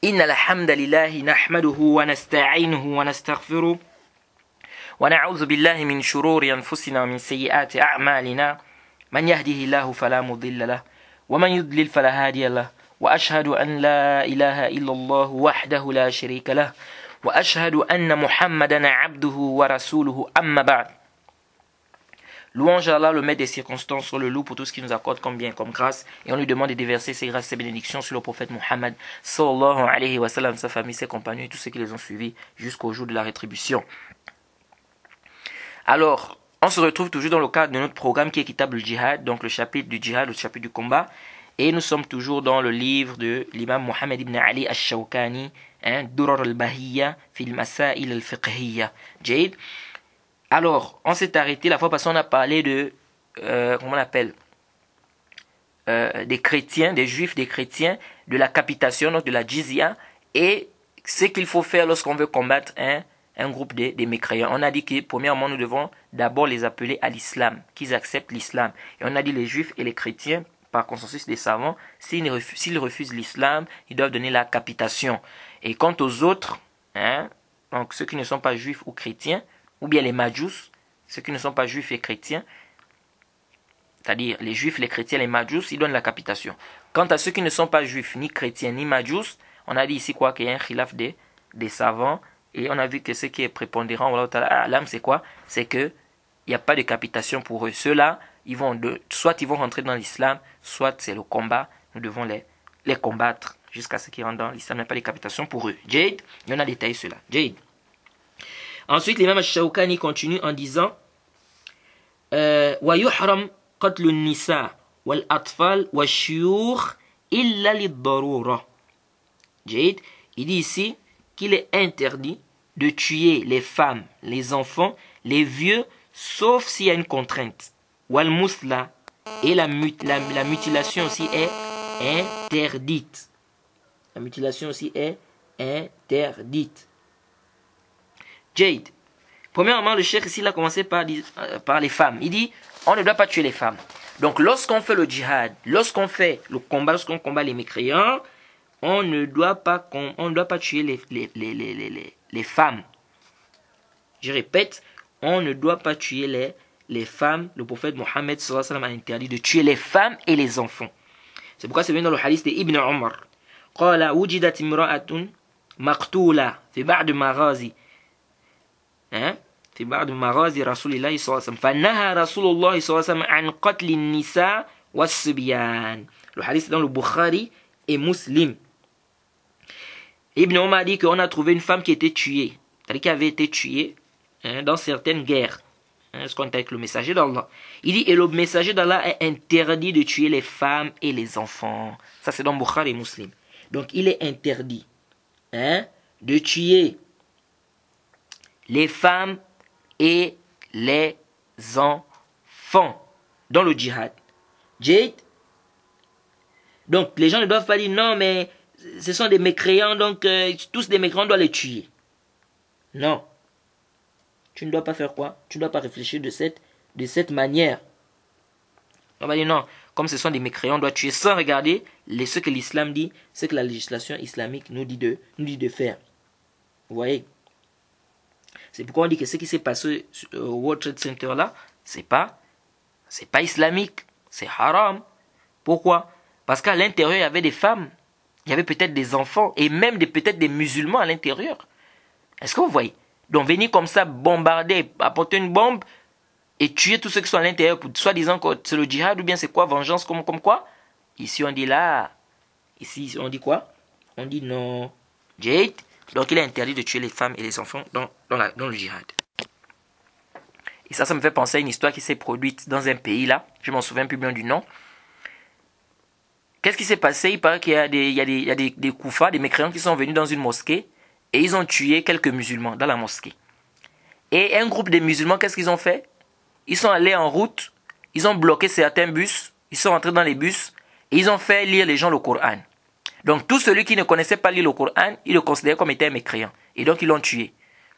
إن الحمد لله نحمده ونستعينه ونستغفره ونعوذ بالله من شرور أنفسنا ومن سيئات أعمالنا من يهده الله فلا مضل له ومن يضلل فلا هادي له وأشهد أن لا إله إلا الله وحده لا شريك له وأشهد أن محمدا عبده ورسوله أما بعد. Louange à Allah, le maître des circonstances, sur le loup pour tout ce qu'il nous accorde comme bien et comme grâce. Et on lui demande de déverser ses grâces et ses bénédictions sur le prophète Muhammad sallallahu alayhi wa sallam, sa famille, ses compagnons et tous ceux qui les ont suivis jusqu'au jour de la rétribution. Alors, on se retrouve toujours dans le cadre de notre programme qui est Kitab al-Jihad, donc le chapitre du Jihad, le chapitre du combat. Et nous sommes toujours dans le livre de l'imam Mohammed ibn Ali al-Shawkani, Durar al-Bahiyya fil Masail al-Fiqhiyya. Jade. Alors, on s'est arrêté la fois passée, on a parlé de, comment on appelle, des chrétiens, des juifs, des chrétiens, de la capitation, donc de la jizya, et ce qu'il faut faire lorsqu'on veut combattre un groupe de mécréants. On a dit que, premièrement, nous devons d'abord les appeler à l'islam, qu'ils acceptent l'islam. Et on a dit les juifs et les chrétiens, par consensus des savants, s'ils refusent l'islam, ils doivent donner la capitation. Et quant aux autres, donc ceux qui ne sont pas juifs ou chrétiens, ou bien les Majous, ceux qui ne sont pas juifs et chrétiens, c'est-à-dire les juifs, les chrétiens, les Majous, ils donnent la capitation. Quant à ceux qui ne sont pas juifs, ni chrétiens, ni Majous, on a dit ici quoi, qu'il y a un khilaf des savants, et on a vu que ce qui est prépondérant, c'est quoi? C'est qu'il n'y a pas de capitation pour eux. Ceux-là, soit ils vont rentrer dans l'islam, soit c'est le combat, nous devons les combattre jusqu'à ce qu'ils rentrent dans l'islam. Il n'y a pas de capitation pour eux. Jade, il y en a détaillé cela. Jade. Ensuite, l'imam al-Shawkani continue en disant وَيُحْرَمْ قَتْلُ النِّسَاءِ وَالْأَطْفَالِ وَالشُّيُوخِ إِلَّا لِلضَّرُورَةِ. Jade, il dit ici qu'il est interdit de tuer les femmes, les enfants, les vieux, sauf s'il y a une contrainte. وَالْمُسْلَى, et la mutilation aussi est interdite. La mutilation aussi est interdite. Jade. Premièrement, le cheikh ici, il a commencé par les femmes. Il dit, on ne doit pas tuer les femmes. Donc, lorsqu'on fait le djihad, lorsqu'on fait le combat, lorsqu'on combat les mécréants, on ne doit pas tuer les femmes. Je répète, on ne doit pas tuer les femmes. Le prophète Mohammed sallallahu alayhi wa sallam a interdit de tuer les femmes et les enfants. C'est pourquoi c'est venu dans le hadith de Ibn Omar. قال وجدت امرأة مقتولة في بعض مغازي في بعض مغازي رسول الله صلى الله عليه وسلم فنهى رسول الله صلى الله عليه وسلم عن قتل النساء والصبيان. Le hadith dans le Bukhari et Muslim. Ibn Omar dit qu'on a trouvé une femme qui était tuée, c'est-à-dire qui avait été tuée dans certaines guerres. Ce qu'on est avec le messager d'Allah. Il dit, et le messager d'Allah est interdit de tuer les femmes et les enfants. Ça c'est dans Bukhari et Muslim. Donc il est interdit de tuer les femmes et les enfants dans le djihad. Jade. Donc les gens ne doivent pas dire non mais ce sont des mécréants, donc tous des mécréants, on doit les tuer. Non. Tu ne dois pas faire quoi? Tu ne dois pas réfléchir de cette manière. On va dire non, comme ce sont des mécréants, on doit tuer sans regarder ce que l'islam dit, ce que la législation islamique nous dit de faire. Vous voyez? C'est pourquoi on dit que ce qui s'est passé au World Trade Center là, c'est pas islamique, c'est haram. Pourquoi? Parce qu'à l'intérieur, il y avait des femmes, il y avait peut-être des enfants, et même peut-être des musulmans à l'intérieur. Est-ce que vous voyez? Donc venir comme ça, bombarder, apporter une bombe, et tuer tous ceux qui sont à l'intérieur, soi-disant que c'est le djihad, ou bien c'est quoi, vengeance, comme quoi? Ici on dit là, ici on dit quoi? On dit non. Jade. Donc il est interdit de tuer les femmes et les enfants dans le djihad. Et ça me fait penser à une histoire qui s'est produite dans un pays là. Je m'en souviens plus bien du nom. Qu'est-ce qui s'est passé? Il paraît qu'il y a des koufas, des mécréants qui sont venus dans une mosquée et ils ont tué quelques musulmans dans la mosquée. Et un groupe de musulmans, qu'est-ce qu'ils ont fait? Ils sont allés en route, ils ont bloqué certains bus, ils sont rentrés dans les bus et ils ont fait lire les gens le Coran. Donc tout celui qui ne connaissait pas lire le Coran, il le considérait comme étant un mécréant. Et donc ils l'ont tué.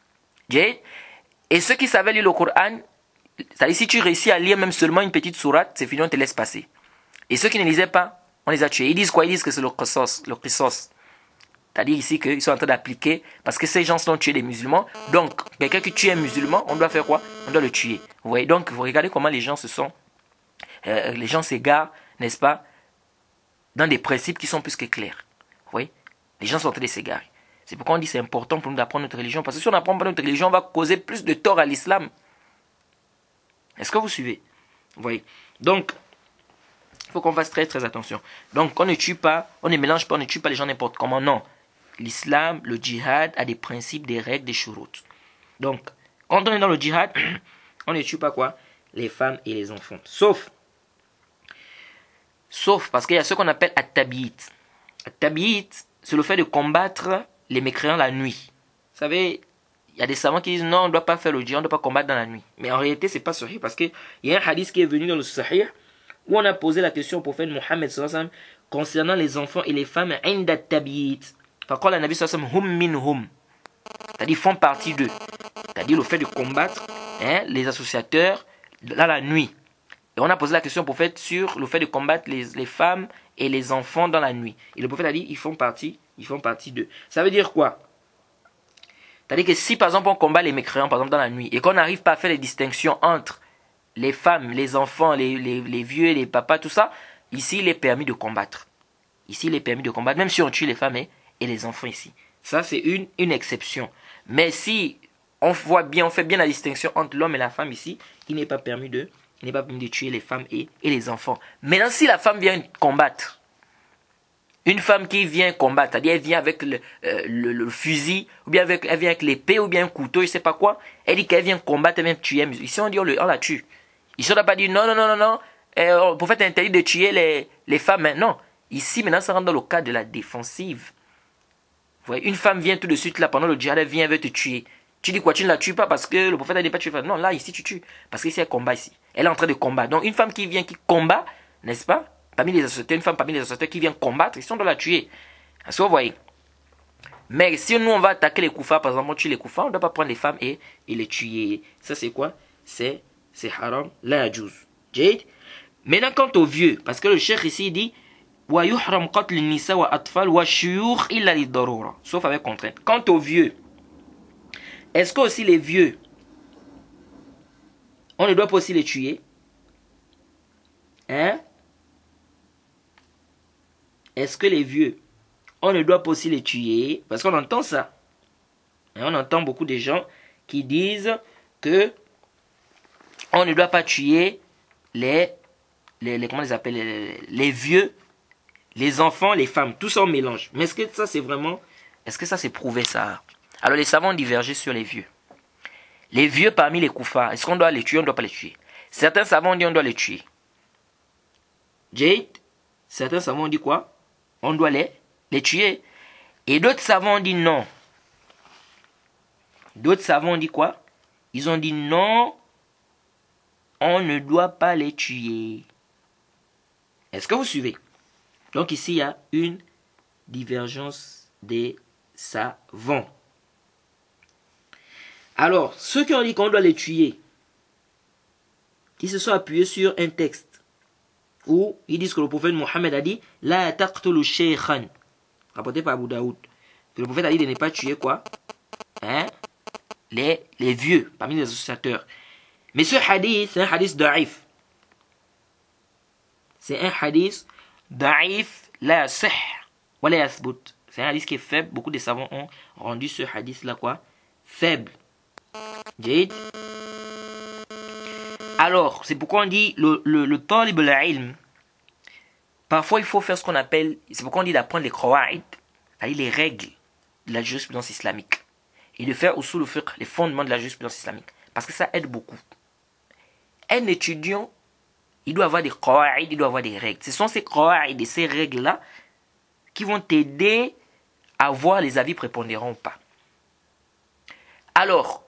Et ceux qui savaient lire le Coran, c'est-à-dire si tu réussis à lire même seulement une petite sourate, c'est fini, on te laisse passer. Et ceux qui ne lisaient pas, on les a tués. Ils disent quoi? Ils disent que c'est le qisas. C'est-à-dire ici qu'ils sont en train d'appliquer, parce que ces gens ont tué des musulmans. Donc, quelqu'un qui tue un musulman, on doit faire quoi? On doit le tuer. Vous voyez, donc, vous regardez comment les gens les gens s'égarent, n'est-ce pas, dans des principes qui sont plus que clairs. Vous voyez, les gens sont en train de s'égarer. C'est pourquoi on dit que c'est important pour nous d'apprendre notre religion. Parce que si on n'apprend pas notre religion, on va causer plus de tort à l'islam. Est-ce que vous suivez? Vous voyez, donc, il faut qu'on fasse très très attention. Donc, on ne tue pas, on ne mélange pas, on ne tue pas les gens n'importe comment, non. L'islam, le djihad a des principes, des règles, des shurut. Donc, quand on est dans le djihad, on ne tue pas quoi? Les femmes et les enfants. Sauf parce qu'il y a ce qu'on appelle at-tabi'it. At-tabi'it, c'est le fait de combattre les mécréants la nuit. Vous savez, il y a des savants qui disent non, on ne doit pas faire le djihad, on ne doit pas combattre dans la nuit. Mais en réalité, ce n'est pas sahih parce qu'il y a un hadith qui est venu dans le sahih où on a posé la question au prophète Mohammed concernant les enfants et les femmes inda at-tabi'it. Faqala la Nabi sallallahu alayhi wa sallam, hum minhum. C'est-à-dire, font partie d'eux. C'est-à-dire, le fait de combattre les associateurs dans la nuit. Et on a posé la question au prophète sur le fait de combattre les femmes et les enfants dans la nuit. Et le prophète a dit, ils font partie d'eux. Ça veut dire quoi? C'est-à-dire que si, par exemple, on combat les mécréants, par exemple, dans la nuit, et qu'on n'arrive pas à faire les distinctions entre les femmes, les enfants, les vieux, les papas, tout ça, ici, il est permis de combattre. Ici, il est permis de combattre, même si on tue les femmes et les enfants ici. Ça, c'est une exception. Mais si on fait bien la distinction entre l'homme et la femme ici, il n'est pas permis de tuer les femmes et les enfants. Maintenant, si la femme vient combattre, une femme qui vient combattre, c'est-à-dire elle vient avec le fusil, ou bien elle vient avec l'épée, ou bien un couteau, je ne sais pas quoi, elle dit qu'elle vient combattre, elle vient tuer. Ici, on dit on la tue. Ici, on n'a pas dit non. Le prophète interdit de tuer les femmes maintenant. Ici, maintenant, ça rentre dans le cas de la défensive. Vous voyez, une femme vient tout de suite là, pendant le djihad, elle vient, elle veut te tuer. Tu dis quoi? Tu ne la tues pas parce que le prophète n'a dit pas tuer. Non, là, ici, tu tues. Parce qu'ici, elle combat ici. Elle est en train de combattre. Donc, une femme qui vient, qui combat, n'est-ce pas? Une femme parmi les associateurs qui vient combattre, ici, on doit la tuer. Est-ce que vous voyez? Mais si nous, on va attaquer les koufars, par exemple, on tue les koufars, on ne doit pas prendre les femmes et les tuer. Ça, c'est quoi? C'est haram, la yajouz. Jade. Maintenant, quant aux vieux, parce que le cheikh ici dit, وَيُحْرَمْ قَتْلِ النِّسَاءِ وَأَطْفَالِ وَالشُّيُوخِ إِلَّا لِلضَّرُورَةِ. Sauf avec contrainte. Quant aux vieux, est-ce que aussi les vieux, on ne doit pas aussi les tuer? Hein? Est-ce que les vieux, on ne doit pas aussi les tuer? Parce qu'on entend ça. Et on entend beaucoup de gens qui disent que on ne doit pas tuer comment les appelle, les vieux, les enfants, les femmes. Tout ça on mélange. Mais est-ce que ça c'est vraiment, est-ce que ça c'est prouvé ça? Alors les savants ont divergé sur les vieux. Les vieux parmi les koufars, est-ce qu'on doit les tuer? On ne doit pas les tuer. Certains savants ont dit on doit les tuer. Jade, certains savants ont dit quoi? On doit les tuer. Et d'autres savants ont dit non. D'autres savants ont dit quoi? Ils ont dit non, on ne doit pas les tuer. Est-ce que vous suivez? Donc ici, il y a une divergence des savants. Alors, ceux qui ont dit qu'on doit les tuer, ils se sont appuyés sur un texte où ils disent que le prophète Mohammed a dit La taqtulu shaykhan, rapporté par Abu Daoud. Que le prophète a dit de ne pas tuer quoi? Les vieux, parmi les associateurs. Mais ce hadith, c'est un hadith da'if. C'est un hadith da'if, la yasih, wa la yathbut. C'est un hadith qui est faible. Beaucoup de savants ont rendu ce hadith-là quoi? Faible. Jade. Alors, c'est pourquoi on dit le talib al-ilm. Parfois, il faut faire ce qu'on appelle, c'est pourquoi on dit d'apprendre les qawa'id, c'est-à-dire les règles de la jurisprudence islamique. Et de faire usul al-fiqh, les fondements de la jurisprudence islamique. Parce que ça aide beaucoup. Un étudiant, il doit avoir des qawa'id, il doit avoir des règles. Ce sont ces qawa'id et ces règles-là qui vont t'aider à voir les avis prépondérants ou pas. Alors,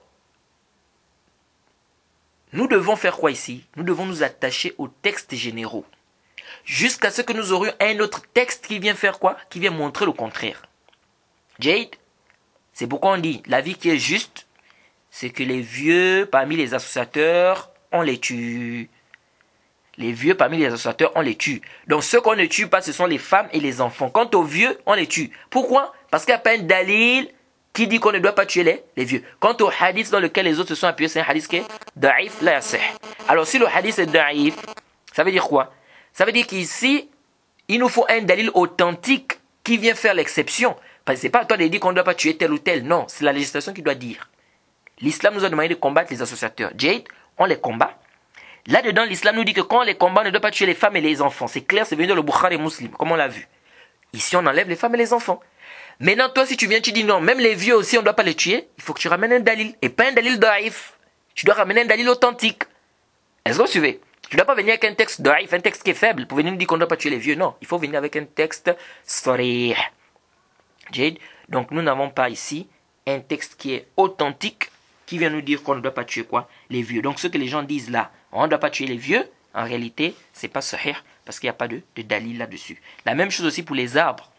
nous devons faire quoi ici? Nous devons nous attacher aux textes généraux. Jusqu'à ce que nous aurions un autre texte qui vient faire quoi? Qui vient montrer le contraire. Jade, c'est pourquoi on dit, l'avis qui est juste, c'est que les vieux, parmi les associateurs, on les tue. Les vieux parmi les associateurs, on les tue. Donc ceux qu'on ne tue pas, ce sont les femmes et les enfants. Quant aux vieux, on les tue. Pourquoi? Parce qu'il n'y a pas un dalil qui dit qu'on ne doit pas tuer les vieux. Quant au hadith dans lequel les autres se sont appuyés, c'est un hadith qui est da'if la yasih. Alors si le hadith est da'if, ça veut dire quoi? Ça veut dire qu'ici, il nous faut un dalil authentique qui vient faire l'exception. Parce que ce n'est pas à toi de dire qu'on ne doit pas tuer tel ou tel. Non, c'est la législation qui doit dire. L'islam nous a demandé de combattre les associateurs. Jade, on les combat. Là-dedans, l'islam nous dit que quand on les combat, on ne doit pas tuer les femmes et les enfants. C'est clair, c'est venu dans le Bukhari et Muslim, comme on l'a vu. Ici, on enlève les femmes et les enfants. Maintenant, toi, si tu viens, tu dis non, même les vieux aussi, on ne doit pas les tuer. Il faut que tu ramènes un dalil. Et pas un dalil daif. Tu dois ramener un dalil authentique. Est-ce que vous suivez? Tu ne dois pas venir avec un texte daif, un texte qui est faible, pour venir nous dire qu'on ne doit pas tuer les vieux. Non, il faut venir avec un texte sarih. Jade. Donc, nous n'avons pas ici un texte qui est authentique, qui vient nous dire qu'on ne doit pas tuer quoi? Les vieux. Donc, ce que les gens disent là, on ne doit pas tuer les vieux, en réalité, c'est pas sahih, parce qu'il n'y a pas de dalil là-dessus. La même chose aussi pour les arbres.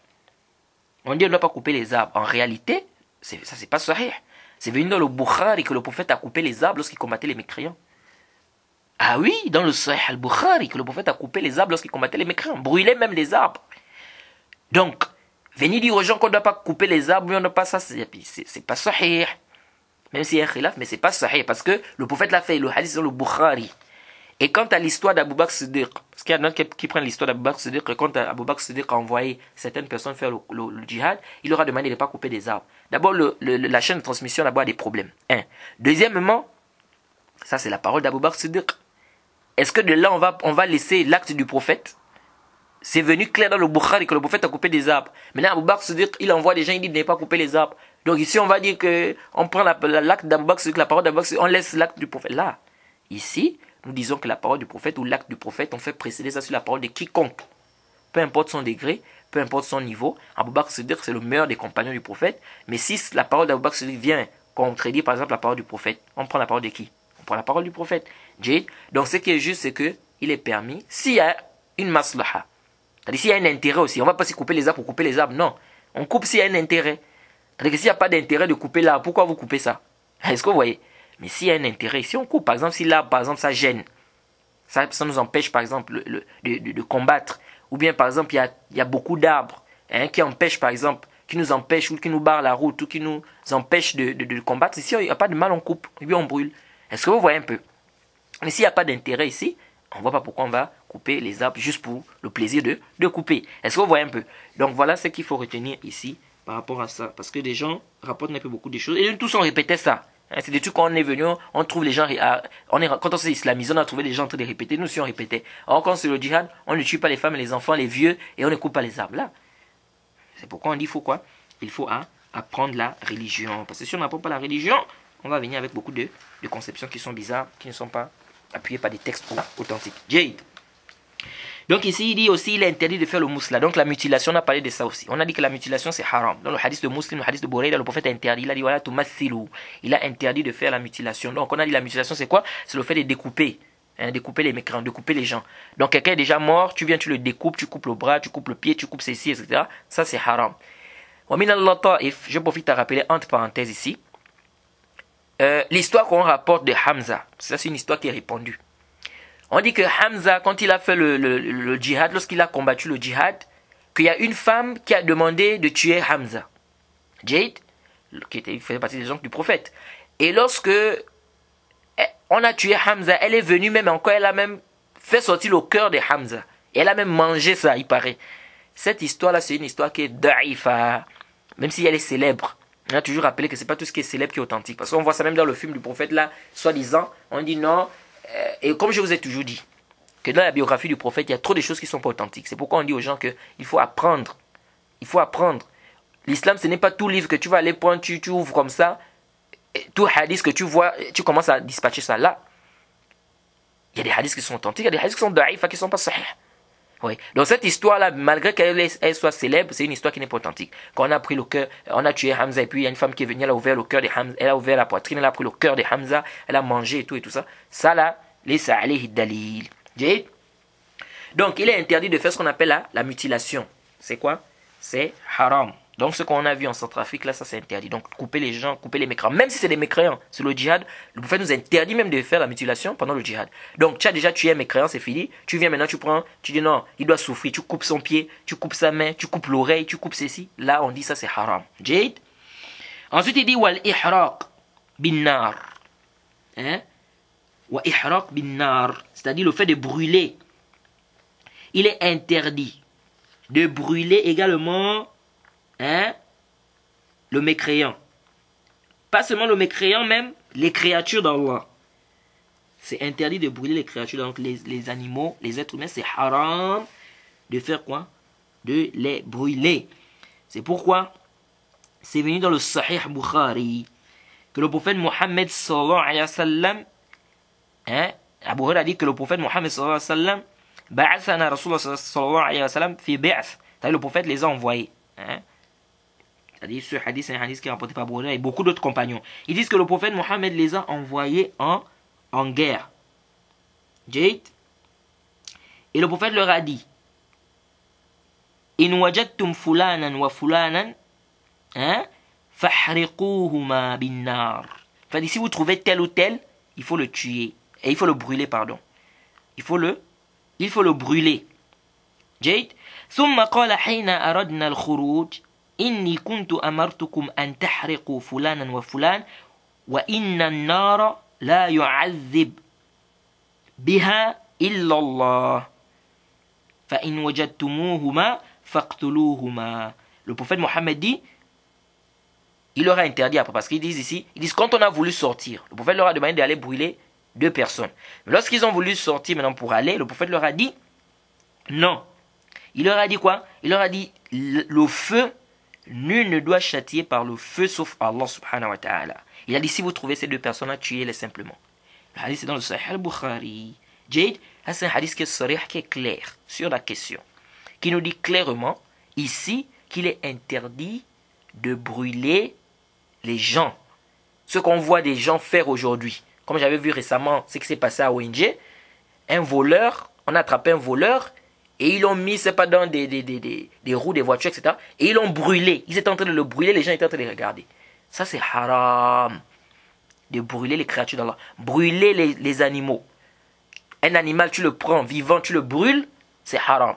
On dit on ne doit pas couper les arbres. En réalité, ça c'est pas sahih. C'est venu dans le Bukhari que le prophète a coupé les arbres lorsqu'il combattait les mécréants. Ah oui, dans le Sahih al-Bukhari que le prophète a coupé les arbres lorsqu'il combattait les mécréants. Brûlait même les arbres. Donc, venir dire aux gens qu'on ne doit pas couper les arbres, mais on ne doit pas ça, c'est pas sahih. Même s'il y a un khilaf, mais c'est pas sahih, parce que le prophète l'a fait, le hadith dans le Bukhari. Et quant à l'histoire d'Abu Bakr Siddiq, parce qu'il y a d'autres qui prennent l'histoire d'Abu Bakr Siddiq, que quand Abu Bakr Siddiq a envoyé certaines personnes faire le djihad, il leur a demandé de ne pas couper des arbres. D'abord, la chaîne de transmission là-bas a des problèmes. Deuxièmement, ça c'est la parole d'Abu Bakr Siddiq. Est-ce que de là on va laisser l'acte du prophète? C'est venu clair dans le Bukhari que le prophète a coupé des arbres. Maintenant, Abu Bakr Siddiq, il envoie des gens, il dit de ne pas couper les arbres. Donc ici, on va dire que on prend l'acte d'Abu Bakr Siddiq, la parole d'Abu Bakr Siddiq, on laisse l'acte du prophète. Là, ici, nous disons que la parole du prophète ou l'acte du prophète, on fait précéder ça sur la parole de quiconque. Peu importe son degré, peu importe son niveau. Abu Bakr Siddiq, c'est le meilleur des compagnons du prophète. Mais si la parole d'Abu Bakr Siddiq vient contredire, par exemple, la parole du prophète, on prend la parole de qui? On prend la parole du prophète. Jade. Donc ce qui est juste, c'est que il est permis, s'il y a une maslaha, c'est-à-dire s'il y a un intérêt aussi, on ne va pas s'y couper les arbres pour couper les arbres, non. On coupe s'il y a un intérêt. C'est-à-dire que s'il n'y a pas d'intérêt de couper l'arbre, pourquoi vous coupez ça? Est-ce que vous voyez? Mais s'il y a un intérêt, si on coupe, par exemple, si l'arbre, par exemple, ça gêne, ça nous empêche, par exemple, de combattre, ou bien, par exemple, il y a beaucoup d'arbres qui empêchent, par exemple, qui nous empêchent, ou qui nous barrent la route, ou qui nous empêchent de combattre, si il n'y a pas de mal, on coupe, et puis on brûle. Est-ce que vous voyez un peu? Mais s'il n'y a pas d'intérêt ici, on ne voit pas pourquoi on va couper les arbres juste pour le plaisir de couper. Est-ce que vous voyez un peu? Donc voilà ce qu'il faut retenir ici par rapport à ça. Parce que des gens rapportent un peu beaucoup de choses. Et nous tous on répétait ça. C'est des trucs quand on est venu, on trouve les gens, quand on s'est islamisé, on a trouvé les gens en train de répéter. Nous aussi on répétait. Or quand c'est le djihad, on ne tue pas les femmes et les enfants, les vieux, et on ne coupe pas les arbres. Là, c'est pourquoi on dit il faut quoi? Il faut apprendre la religion. Parce que si on n'apprend pas la religion, on va venir avec beaucoup de conceptions qui sont bizarres, qui ne sont pas appuyées par des textes authentiques. Jade. Donc ici, il dit aussi, il est interdit de faire le mousla. Donc la mutilation, on a parlé de ça aussi. On a dit que la mutilation, c'est haram. Dans le hadith de Muslim, le hadith de Bourayda, le prophète a interdit. Il a dit, voilà, tumassilu. Il a interdit de faire la mutilation. Donc on a dit la mutilation, c'est quoi? C'est le fait de découper. Découper les mécréants, découper les gens. Donc quelqu'un est déjà mort, tu viens, tu le découpes, tu coupes le bras, tu coupes le pied, tu coupes ceci, etc. Ça, c'est haram. Je profite à rappeler, entre parenthèses ici, l'histoire qu'on rapporte de Hamza. Ça, c'est une histoire qui est répandue. On dit que Hamza, quand il a fait le djihad, lorsqu'il a combattu le djihad, qu'il y a une femme qui a demandé de tuer Hamza. Jade, qui faisait partie des gens du prophète. Et lorsque on a tué Hamza, elle est venue même encore, elle a même fait sortir le cœur de Hamza. Et elle a même mangé ça, il paraît. Cette histoire-là, c'est une histoire qui est da'ifa, même si elle est célèbre. On a toujours rappelé que ce n'est pas tout ce qui est célèbre qui est authentique. Parce qu'on voit ça même dans le film du prophète, là, soi-disant, on dit non. Et comme je vous ai toujours dit, que dans la biographie du prophète, il y a trop de choses qui ne sont pas authentiques. C'est pourquoi on dit aux gens qu'il faut apprendre. Il faut apprendre. L'islam, ce n'est pas tout livre que tu vas aller prendre, tu ouvres comme ça. Tout hadith que tu vois, tu commences à dispatcher ça là. Il y a des hadiths qui sont authentiques, il y a des hadiths qui sont da'if, qui ne sont pas sahih. Oui. Donc cette histoire-là, malgré qu'elle soit célèbre, c'est une histoire qui n'est pas authentique. Quand on a pris le cœur, on a tué Hamza, et puis il y a une femme qui est venue, elle a ouvert le cœur de Hamza, elle a ouvert la poitrine, elle a pris le cœur de Hamza, elle a mangé et tout ça. Ça là, laysa alayhi dalil. Donc il est interdit de faire ce qu'on appelle la mutilation. C'est quoi? C'est haram. Donc ce qu'on a vu en Centrafrique, là, ça c'est interdit. Donc couper les gens, couper les mécréants. Même si c'est des mécréants, c'est le djihad, le prophète nous interdit même de faire la mutilation pendant le djihad. Donc tu as déjà tué un mécréant, c'est fini. Tu viens maintenant, tu dis non, il doit souffrir. Tu coupes son pied, tu coupes sa main, tu coupes l'oreille, tu coupes ceci. Là, on dit ça c'est haram. Jade. Ensuite, il dit wal ihraq bin nar. Hein? Wa ihraq bin nar. C'est-à-dire le fait de brûler. Il est interdit de brûler également le mécréant. Pas seulement le mécréant, même les créatures d'Allah. C'est interdit de brûler les créatures, donc les animaux, les êtres humains, c'est haram de faire quoi? De les brûler. C'est pourquoi c'est venu dans le Sahih Bukhari que le prophète Mohammed sallallahu alayhi wa sallam, Abu Huraira a dit que le prophète Mohammed sallallahu alayhi wa sallam, ba'athana Rasulullah sallallahu alayhi wa sallam fi bi'ath. C'est-à-dire le prophète les a envoyés. C'est-à-dire ce hadith, c'est un hadith qui est rapporté par Abu Huraira et beaucoup d'autres compagnons. Ils disent que le prophète Mohammed les a envoyés en guerre. Jade. Et le prophète leur a dit, in wajadtum fulanan wa fulanan, fahriquhuma bin nar. C'est-à-dire si vous trouvez tel ou tel, il faut le tuer. Et il faut le brûler, pardon. Il faut le brûler. جيد ثم قال حين أردنا الخروج إني كنت أمرتكم أن تحرقوا فلانا وفلان وإن النار لا يعذب بها إلا الله فإن وجدتموهما فاقتلوهما. Le prophète Mohammed dit, il leur a interdit après, parce qu'ils disent ici, ils disent quand on a voulu sortir, le prophète leur a demandé d'aller brûler 2 personnes. Mais lorsqu'ils ont voulu sortir maintenant pour aller, le prophète leur a dit non. Il leur a dit quoi? Il leur a dit le feu, nul ne doit châtier par le feu sauf Allah subhanahu wa ta'ala. Il a dit si vous trouvez ces 2 personnes-là, tuez-les simplement. Le hadith c'est dans le Sahih al-Bukhari. Jade, c'est un hadith qui est clair sur la question, qui nous dit clairement ici qu'il est interdit de brûler les gens. Ce qu'on voit des gens faire aujourd'hui. Comme j'avais vu récemment ce qui s'est passé à ONG, un voleur, on a attrapé un voleur et ils l'ont mis, c'est pas dans des roues des voitures, etc. Et ils l'ont brûlé. Ils étaient en train de le brûler, les gens étaient en train de le regarder. Ça c'est haram. De brûler les créatures d'Allah. Brûler les animaux. Un animal, tu le prends vivant, tu le brûles, c'est haram.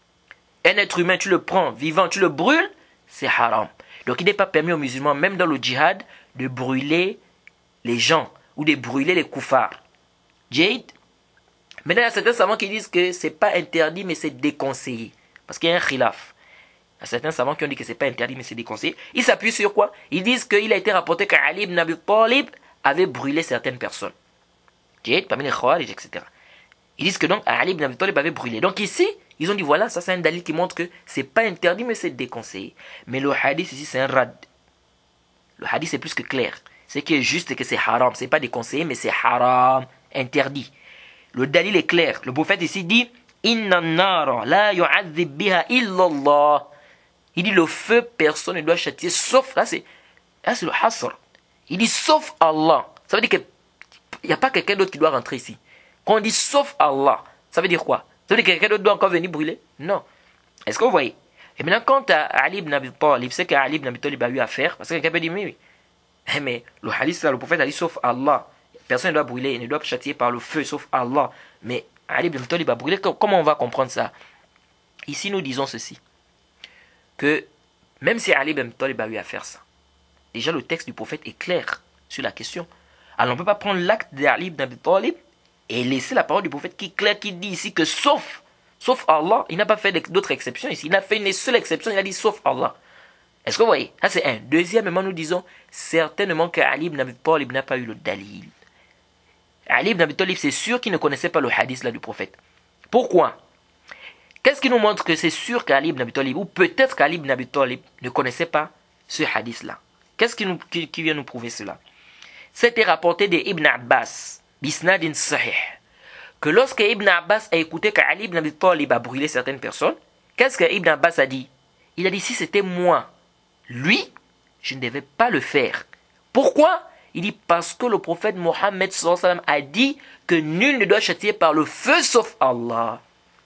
Un être humain, tu le prends vivant, tu le brûles, c'est haram. Donc il n'est pas permis aux musulmans, même dans le djihad, de brûler les gens ou de brûler les koufars. Jade. Maintenant, il y a certains savants qui disent que c'est pas interdit, mais c'est déconseillé. Parce qu'il y a un khilaf. Il y a certains savants qui ont dit que c'est pas interdit, mais c'est déconseillé. Ils s'appuient sur quoi? Ils disent qu'il a été rapporté qu'Ali ibn Abi Talib avait brûlé certaines personnes. Jade, parmi les Khawarij, etc. Ils disent que donc Ali ibn Abi Talib avait brûlé. Donc ici, ils ont dit voilà, ça c'est un dalil qui montre que c'est pas interdit, mais c'est déconseillé. Mais le hadith ici, c'est un rad. Le hadith c'est plus que clair. Ce qui est juste, c'est que c'est haram. C'est pas déconseillé, mais c'est haram, interdit. Le dalil est clair. Le prophète ici dit Inna nara la yu'adhib biha illallah. Il dit le feu, personne ne doit châtier, sauf, là c'est le hasr. Il dit sauf Allah. Ça veut dire qu'il n'y a pas quelqu'un d'autre qui doit rentrer ici. Quand on dit sauf Allah, ça veut dire quoi? Ça veut dire que quelqu'un d'autre doit encore venir brûler? Non. Est-ce que vous voyez? Et maintenant, quand Ali ibn Abi Talib, c'est qu'Ali ibn Abi Talib a eu à faire, parce que quelqu'un peut dire, oui. Mais le hadith, là, le prophète a dit sauf Allah. Personne ne doit brûler, il ne doit pas châtier par le feu, sauf Allah. Mais Ali ibn Abi Talib a brûlé. Comment on va comprendre ça? Ici, nous disons ceci. Que même si Ali ibn Abi Talib a eu à faire ça, déjà le texte du prophète est clair sur la question. Alors on ne peut pas prendre l'acte d'Ali ibn Abi Talib et laisser la parole du prophète qui est claire, qui dit ici que sauf Allah, il n'a pas fait d'autres exceptions ici. Il a fait une seule exception, il a dit sauf Allah. Est-ce que vous voyez? Ça c'est un. Deuxièmement, nous disons certainement qu'Ali ibn Abi Talib n'a pas eu le dalil. Ali ibn Abi Talib, c'est sûr qu'il ne connaissait pas le hadith là du prophète. Pourquoi? Qu'est-ce qui nous montre que c'est sûr qu'Ali ibn Abi Talib, ou peut-être qu'Ali ibn Abi Talib ne connaissait pas ce hadith là? Qu'est-ce qui vient nous prouver cela? C'était rapporté de Ibn Abbas, bisnadin sahih, que lorsque Ibn Abbas a écouté qu'Ali ibn Abi Talib a brûlé certaines personnes, qu'est-ce que Ibn Abbas a dit? Il a dit si c'était moi, lui, je ne devais pas le faire. Pourquoi? Il dit parce que le prophète Mohammed sallallahu alayhi wa sallam a dit que nul ne doit châtier par le feu sauf Allah.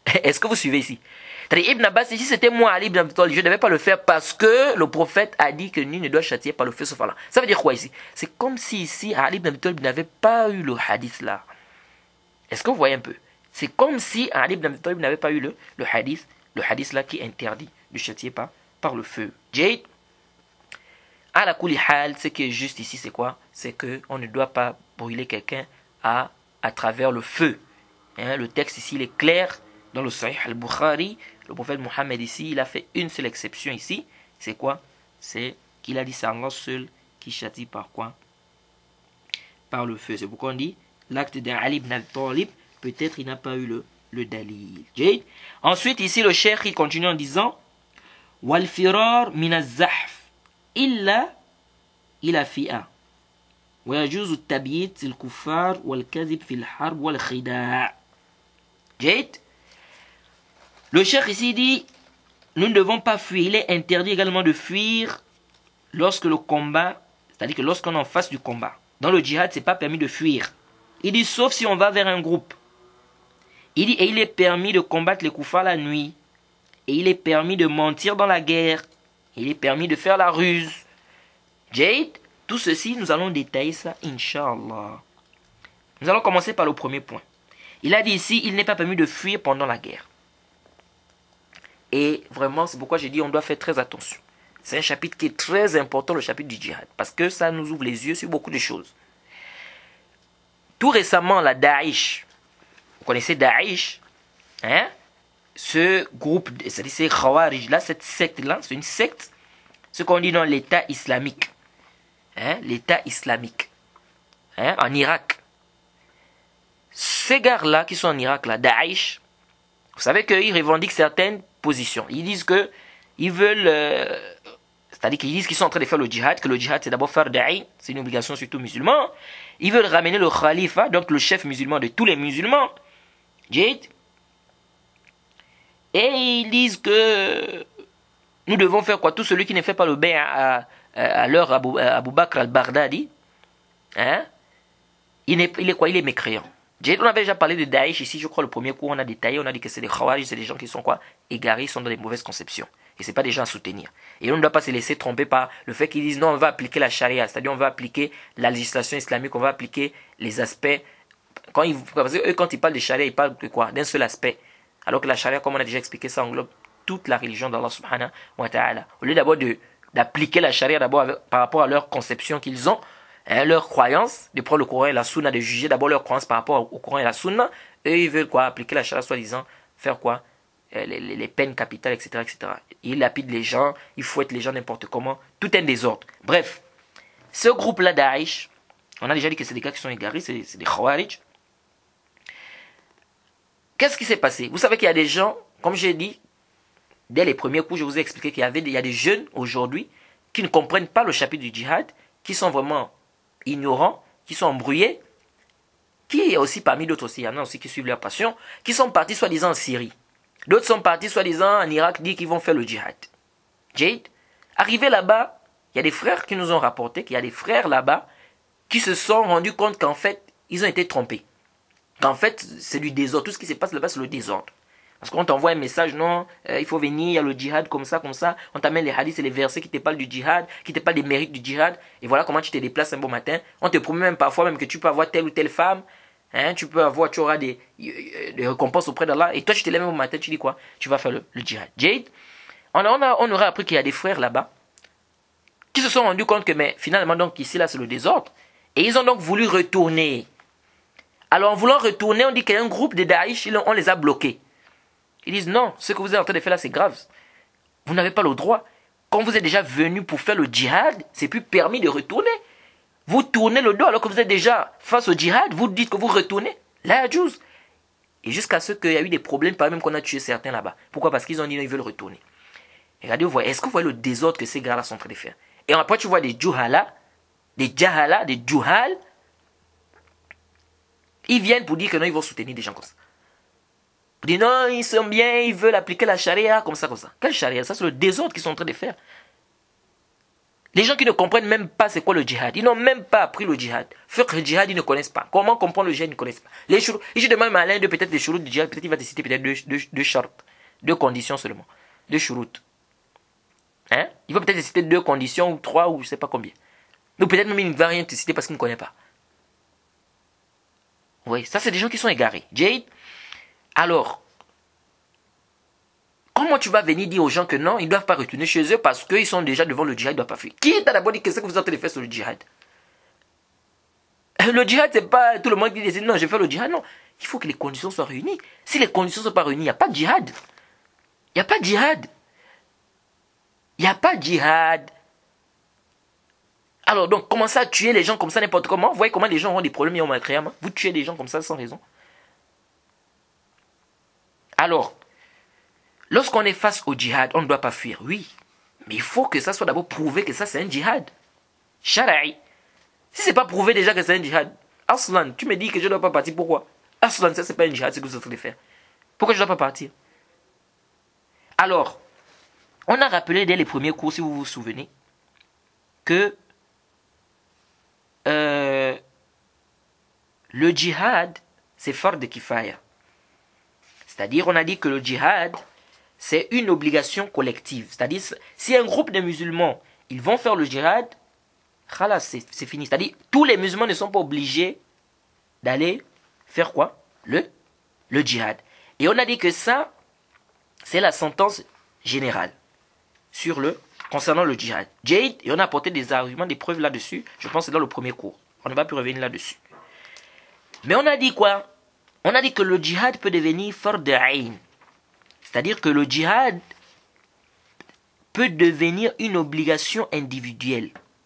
Est-ce que vous suivez ici? Ibn Abbas dit, si c'était moi, Ali ibn Abi Talib, je ne devais pas le faire parce que le prophète a dit que nul ne doit châtier par le feu sauf Allah. Ça veut dire quoi ici? C'est comme si ici, Ali ibn Abi Talib n'avait pas eu le hadith là. Est-ce que vous voyez un peu? C'est comme si Ali ibn Abi Talib n'avait pas eu le hadith là qui interdit de châtier par le feu. Jade, à la kouli hal, ce qui est juste ici, c'est quoi? C'est qu'on ne doit pas brûler quelqu'un à travers le feu. Hein, le texte ici, il est clair. Dans le Sahih al-Bukhari, le prophète Mohammed ici, il a fait une seule exception ici. C'est quoi? C'est qu'il a dit c'est Allah seul qui châtie par quoi? Par le feu. C'est pourquoi on dit l'acte d'Ali ibn Abi Talib, peut-être il n'a pas eu le dalil. Jade. Ensuite, ici, le cheikh, il continue en disant wal firar min az-zahf illa ila fi'a wa yajuzu at-tabyit al-kuffar wal kadhib fi al-harb wal khida'. Jade. Le cheikh ici dit, nous ne devons pas fuir. Il est interdit également de fuir lorsque le combat, c'est-à-dire que lorsqu'on est en face du combat. Dans le djihad, ce n'est pas permis de fuir. Il dit, sauf si on va vers un groupe. Il dit, et il est permis de combattre les koufars la nuit. Et il est permis de mentir dans la guerre. Il est permis de faire la ruse. Jade, tout ceci, nous allons détailler ça, Inch'Allah. Nous allons commencer par le premier point. Il a dit ici, il n'est pas permis de fuir pendant la guerre. Et vraiment, c'est pourquoi j'ai dit on doit faire très attention. C'est un chapitre qui est très important, le chapitre du djihad. Parce que ça nous ouvre les yeux sur beaucoup de choses. Tout récemment, la Daesh, vous connaissez Daesh, hein? Ce groupe, c'est-à-dire ces Khawarij là, cette secte-là, c'est une secte, ce qu'on dit dans l'État islamique. Hein? L'État islamique. Hein? En Irak. Ces gars-là qui sont en Irak, là, Daesh, vous savez qu'ils revendiquent certaines positions. Ils disent que ils veulent, c'est-à-dire qu'ils disent qu'ils sont en train de faire le djihad, que le djihad c'est d'abord faire da'i, c'est une obligation surtout musulman. Ils veulent ramener le khalifa, donc le chef musulman de tous les musulmans, Jade. Et ils disent que nous devons faire quoi? Tout celui qui ne fait pas le bain à l'heure Abu Bakr al-Baghdadi, hein? Il est quoi? Il est mécréant. On avait déjà parlé de Daesh ici, je crois le premier cours on a détaillé, on a dit que c'est des Khawarij, c'est des gens qui sont quoi? Égarés, ils sont dans des mauvaises conceptions. Et ce n'est pas des gens à soutenir. Et on ne doit pas se laisser tromper par le fait qu'ils disent non, on va appliquer la charia, c'est-à-dire on va appliquer la législation islamique, on va appliquer les aspects. Quand ils parlent de charia, ils parlent de quoi? D'un seul aspect. Alors que la charia, comme on a déjà expliqué, ça englobe toute la religion d'Allah subhanahu wa ta'ala. Au lieu d'abord d'appliquer la charia d'abord par rapport à leur conception qu'ils ont, leur croyance, de prendre le Coran et la Sunna, de juger d'abord leur croyance par rapport au Coran et la Sunna, et ils veulent quoi? Appliquer la charia soi-disant, faire quoi? Les peines capitales, etc., etc. Ils lapident les gens, ils fouettent les gens n'importe comment, tout un désordre. Bref, ce groupe-là Daesh, on a déjà dit que c'est des gars qui sont égarés, c'est des Khawarij. Qu'est-ce qui s'est passé? Vous savez qu'il y a des gens, comme j'ai dit, dès les premiers coups, je vous ai expliqué qu'il y a des jeunes aujourd'hui qui ne comprennent pas le chapitre du djihad, qui sont vraiment ignorants, qui sont embrouillés, qui est aussi parmi d'autres aussi, il y en a aussi qui suivent leur passion, qui sont partis soi-disant en Syrie. D'autres sont partis soi-disant en Irak, disent qu'ils vont faire le djihad. Jade, arrivé là-bas, il y a des frères qui nous ont rapporté qu'il y a des frères là-bas qui se sont rendus compte qu'en fait, ils ont été trompés. Qu'en fait, c'est du désordre. Tout ce qui se passe là-bas, c'est le désordre. Parce qu'on t'envoie un message, non, il faut venir, il y a le djihad comme ça. On t'amène les hadiths et les versets qui te parlent du djihad, qui te parlent des mérites du djihad. Et voilà comment tu te déplaces un bon matin. On te promet même parfois même que tu peux avoir telle ou telle femme. Hein, tu auras des récompenses auprès d'Allah. Et toi, tu te lèves un bon matin, tu dis quoi? Tu vas faire le djihad. Jade, on aurait appris qu'il y a des frères là-bas qui se sont rendus compte que mais finalement, donc ici, là, c'est le désordre. Et ils ont donc voulu retourner. Alors, en voulant retourner, on dit qu'il y a un groupe de Daesh, on les a bloqués. Ils disent non, ce que vous êtes en train de faire là, c'est grave. Vous n'avez pas le droit. Quand vous êtes déjà venu pour faire le djihad, c'est plus permis de retourner. Vous tournez le dos alors que vous êtes déjà face au djihad, vous dites que vous retournez. Là, Djouz. Et jusqu'à ce qu'il y a eu des problèmes, par même qu'on a tué certains là-bas. Pourquoi? Parce qu'ils ont dit non, ils veulent retourner. Et regardez, vous voyez, est-ce que vous voyez le désordre que ces gars-là sont en train de faire? Et après, tu vois des Juhala, des Jahala, des Juhal. Ils viennent pour dire que non, ils vont soutenir des gens comme ça. Ils disent non, ils sont bien, ils veulent appliquer la charia comme ça, comme ça. Quelle charia? Ça, c'est le désordre qu'ils sont en train de faire. Les gens qui ne comprennent même pas c'est quoi le djihad, ils n'ont même pas appris le djihad. Fiqh le djihad, ils ne connaissent pas. Comment comprendre le djihad, ils ne connaissent pas. Et je demande à l'un de peut-être les shurut du djihad, peut-être il va te citer peut-être deux shorts, deux conditions seulement, deux shurut. Hein? Il va peut-être te citer deux conditions ou trois ou je ne sais pas combien. Ou peut-être même il ne va rien te citer parce qu'il ne connaît pas. Oui, ça c'est des gens qui sont égarés. Jade, alors, comment tu vas venir dire aux gens que non, ils ne doivent pas retourner chez eux parce qu'ils sont déjà devant le djihad, ils ne doivent pas fuir. Qui t'a d'abord dit que c'est que vous êtes en train de faire sur le djihad? Le djihad, c'est pas tout le monde qui dit non, je fais le djihad. Non, il faut que les conditions soient réunies. Si les conditions ne sont pas réunies, il n'y a pas de djihad. Il n'y a pas de djihad. Il n'y a pas de djihad. Alors, donc, commencez à tuer les gens comme ça n'importe comment. Vous voyez comment les gens ont des problèmes, ils ont mal créé. Vous tuez des gens comme ça sans raison. Alors, lorsqu'on est face au djihad, on ne doit pas fuir, oui. Mais il faut que ça soit d'abord prouvé que ça c'est un djihad. Shara'i. Si c'est pas prouvé déjà que c'est un djihad, Aslan, tu me dis que je ne dois pas partir, pourquoi? Aslan, ça c'est pas un djihad, c'est ce que vous êtes en train de faire. Pourquoi je ne dois pas partir? Alors, on a rappelé dès les premiers cours, si vous vous souvenez, que le djihad, c'est fard de kifaya. C'est-à-dire, on a dit que le djihad, c'est une obligation collective. C'est-à-dire, si un groupe de musulmans, ils vont faire le djihad, c'est fini. C'est-à-dire, tous les musulmans ne sont pas obligés d'aller faire quoi? Le djihad. Et on a dit que ça, c'est la sentence générale concernant le djihad. Jade, et on a apporté des arguments, des preuves là-dessus. Je pense que c'est dans le premier cours. On ne va plus revenir là-dessus. Mais on a dit quoi? On a dit que le djihad peut devenir fard ayn. C'est-à-dire que le djihad peut devenir une obligation individuelle.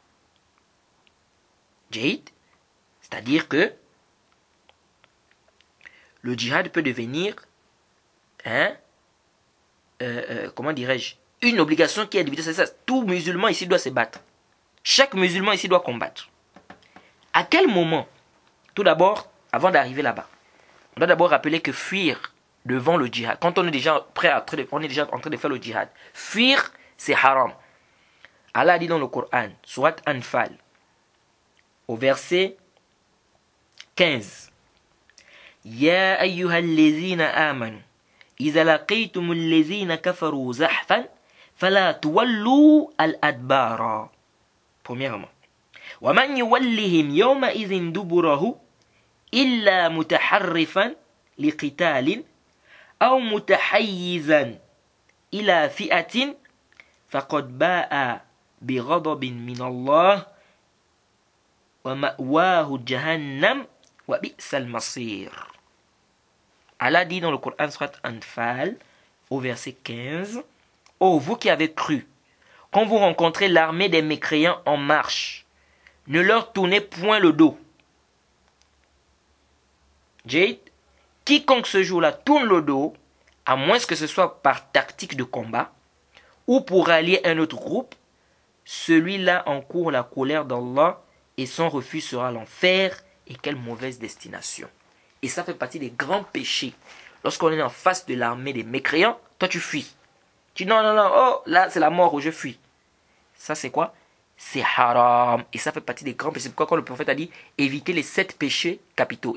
Jade, c'est-à-dire que le djihad peut devenir, comment dirais-je, une obligation qui est individuelle. C'est ça. Tout musulman ici doit se battre. Chaque musulman ici doit combattre. À quel moment? Tout d'abord, avant d'arriver là-bas, on doit d'abord rappeler que fuir devant le djihad, quand on est déjà on est déjà en train de faire le djihad, fuir, c'est haram. Allah dit dans le Coran, Surat Anfal, au verset 15, Ya ayyuhallazina amanu, إذا لقيتم الذين كفروا زحفا فلا تولوا الأدبار. Premièrement, ومن يولهم يومئذ دبره إلا متحرفا لقتال أو متحيزا إلى فئة فقد باء بغضب من الله ومأواه جهنم وبئس المصير. Allah dit dans le Coran Surat Anfal au verset 15, ô vous qui avez cru, quand vous rencontrez l'armée des mécréants en marche, ne leur tournez point le dos. Jade, quiconque ce jour-là tourne le dos, à moins que ce soit par tactique de combat ou pour rallier un autre groupe, celui-là encourt la colère d'Allah et son refus sera l'enfer. Et quelle mauvaise destination. Et ça fait partie des grands péchés. Lorsqu'on est en face de l'armée des mécréants, toi tu fuis. Tu dis non, oh là c'est la mort où je fuis. Ça c'est quoi? C'est haram. Et ça fait partie des grands péchés. C'est pourquoi quand le prophète a dit évitez les 7 péchés capitaux.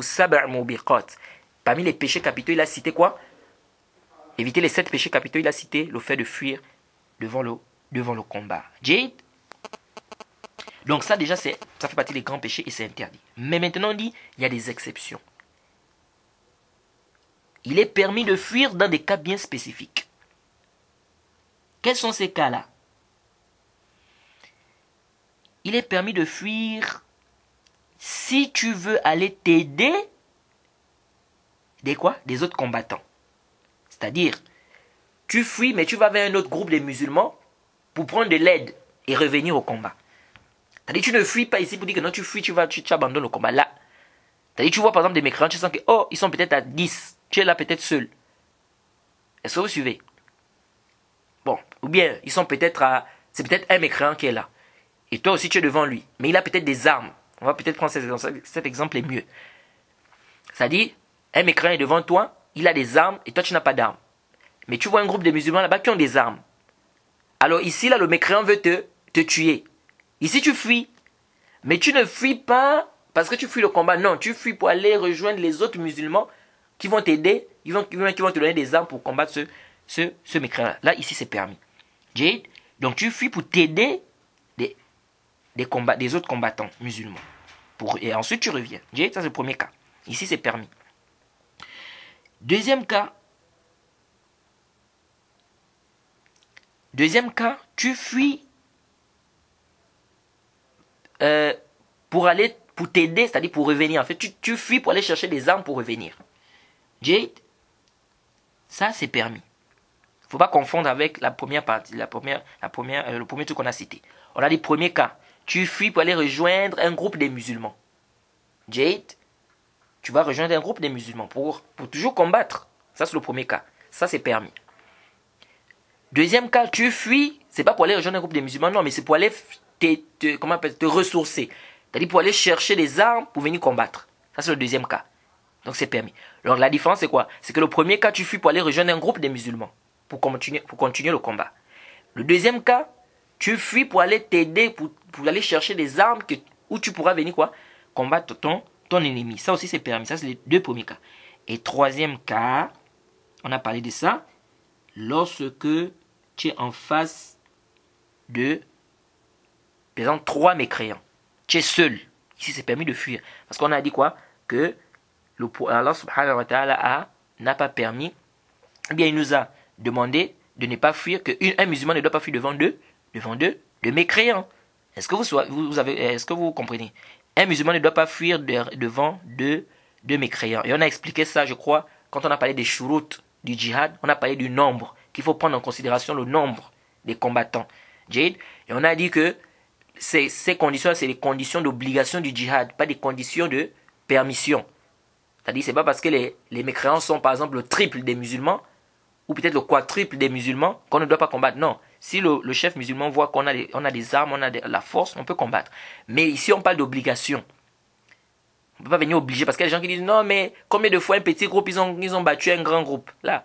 Parmi les péchés capitaux, il a cité quoi? Éviter les 7 péchés capitaux, il a cité le fait de fuir devant le combat. Jade. Donc ça déjà, ça fait partie des grands péchés et c'est interdit. Mais maintenant on dit, il y a des exceptions. Il est permis de fuir dans des cas bien spécifiques. Quels sont ces cas-là? Il est permis de fuir si tu veux aller t'aider des autres combattants. C'est-à-dire, tu fuis mais tu vas vers un autre groupe de musulmans pour prendre de l'aide et revenir au combat. C'est-à-dire, tu ne fuis pas ici pour dire que non, tu fuis, tu abandonnes le combat là. C'est-à-dire, tu vois par exemple des mécréants, tu sens que, oh, ils sont peut-être à 10, tu es là peut-être seul. Est-ce que vous suivez? Bon, ou bien, ils sont peut-être c'est peut-être un mécréant qui est là. Et toi aussi, tu es devant lui. Mais il a peut-être des armes. On va peut-être prendre cet exemple est mieux. C'est-à-dire, un mécréant est devant toi, il a des armes et toi, tu n'as pas d'armes. Mais tu vois un groupe de musulmans là-bas qui ont des armes. Alors ici, là, le mécréant veut te te tuer. Ici, tu fuis. Mais tu ne fuis pas parce que tu fuis le combat. Non, tu fuis pour aller rejoindre les autres musulmans qui vont t'aider, qui vont te donner des armes pour combattre ce mécréant. Là, ici, c'est permis. Jade. Donc, tu fuis pour t'aider des autres combattants musulmans. Et ensuite, tu reviens. Jade, ça, c'est le premier cas. Ici, c'est permis. Deuxième cas, tu fuis pour t'aider, c'est-à-dire pour revenir. En fait, tu fuis pour aller chercher des armes pour revenir. Jade, ça c'est permis. Il ne faut pas confondre avec la première partie, le premier truc qu'on a cité. On a dit premier cas, tu fuis pour aller rejoindre un groupe des musulmans. Jade, tu vas rejoindre un groupe des musulmans pour toujours combattre. Ça c'est le premier cas. Ça c'est permis. Deuxième cas, tu fuis, c'est pas pour aller rejoindre un groupe des musulmans, non, mais c'est pour aller te ressourcer. C'est-à-dire pour aller chercher des armes pour venir combattre. Ça, c'est le deuxième cas. Donc, c'est permis. Alors, la différence, c'est quoi? C'est que le premier cas, tu fuis pour aller rejoindre un groupe des musulmans. Pour continuer le combat. Le deuxième cas, tu fuis pour aller t'aider, pour aller chercher des armes où tu pourras venir combattre ton ennemi. Ça aussi, c'est permis. Ça, c'est les deux premiers cas. Et troisième cas, on a parlé de ça, lorsque tu es en face de, par exemple, 3 mécréants. Tu es seul. Ici, c'est permis de fuir. Parce qu'on a dit quoi? Que Allah subhanahu wa ta'ala n'a pas permis. Eh bien, il nous a demandé de ne pas fuir, qu'un musulman ne doit pas fuir devant deux mécréants. Est-ce que vous comprenez? Un musulman ne doit pas fuir devant deux mécréants. Et on a expliqué ça, je crois, quand on a parlé des shurut du djihad, on a parlé du nombre, qu'il faut prendre en considération le nombre des combattants. Et on a dit que ces conditions, c'est les conditions d'obligation du djihad, pas des conditions de permission. C'est-à-dire, c'est pas parce que les mécréants sont, par exemple, le triple des musulmans, ou peut-être le quadruple des musulmans, qu'on ne doit pas combattre. Non. Si le chef musulman voit qu'on a des armes, on a la force, on peut combattre. Mais ici, on parle d'obligation. On ne peut pas venir obliger, parce qu'il y a des gens qui disent, non, mais combien de fois un petit groupe, ils ont battu un grand groupe? Là,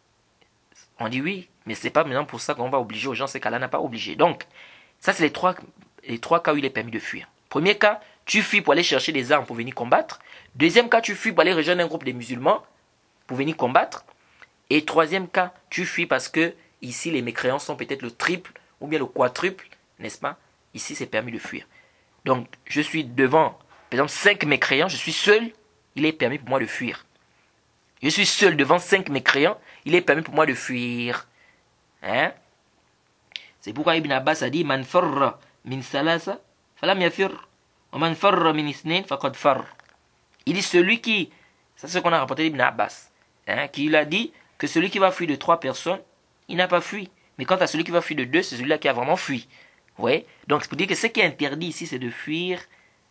on dit oui, mais c'est pas maintenant pour ça qu'on va obliger aux gens, c'est qu'Allah n'a pas obligé. Donc, ça, c'est les trois cas où il est permis de fuir. Premier cas, tu fuis pour aller chercher des armes pour venir combattre. Deuxième cas, tu fuis pour aller rejoindre un groupe de musulmans pour venir combattre. Et troisième cas, tu fuis parce que ici, les mécréants sont peut-être le triple ou bien le quadruple, n'est-ce pas? Ici, c'est permis de fuir. Donc, je suis devant, par exemple, 5 mécréants, je suis seul, il est permis pour moi de fuir. Je suis seul devant 5 mécréants, il est permis pour moi de fuir. Hein? C'est pourquoi Ibn Abbas a dit Man farra min salasa falam yafir wa man farra min isnain faqad far. Il dit celui qui, ça c'est ce qu'on a rapporté d'Ibn Abbas, qui a dit que celui qui va fuir de 3 personnes, il n'a pas fui. Mais quant à celui qui va fuir de 2, c'est celui-là qui a vraiment fui. Vous voyez? Donc c'est pour dire que ce qui est interdit ici, c'est de fuir.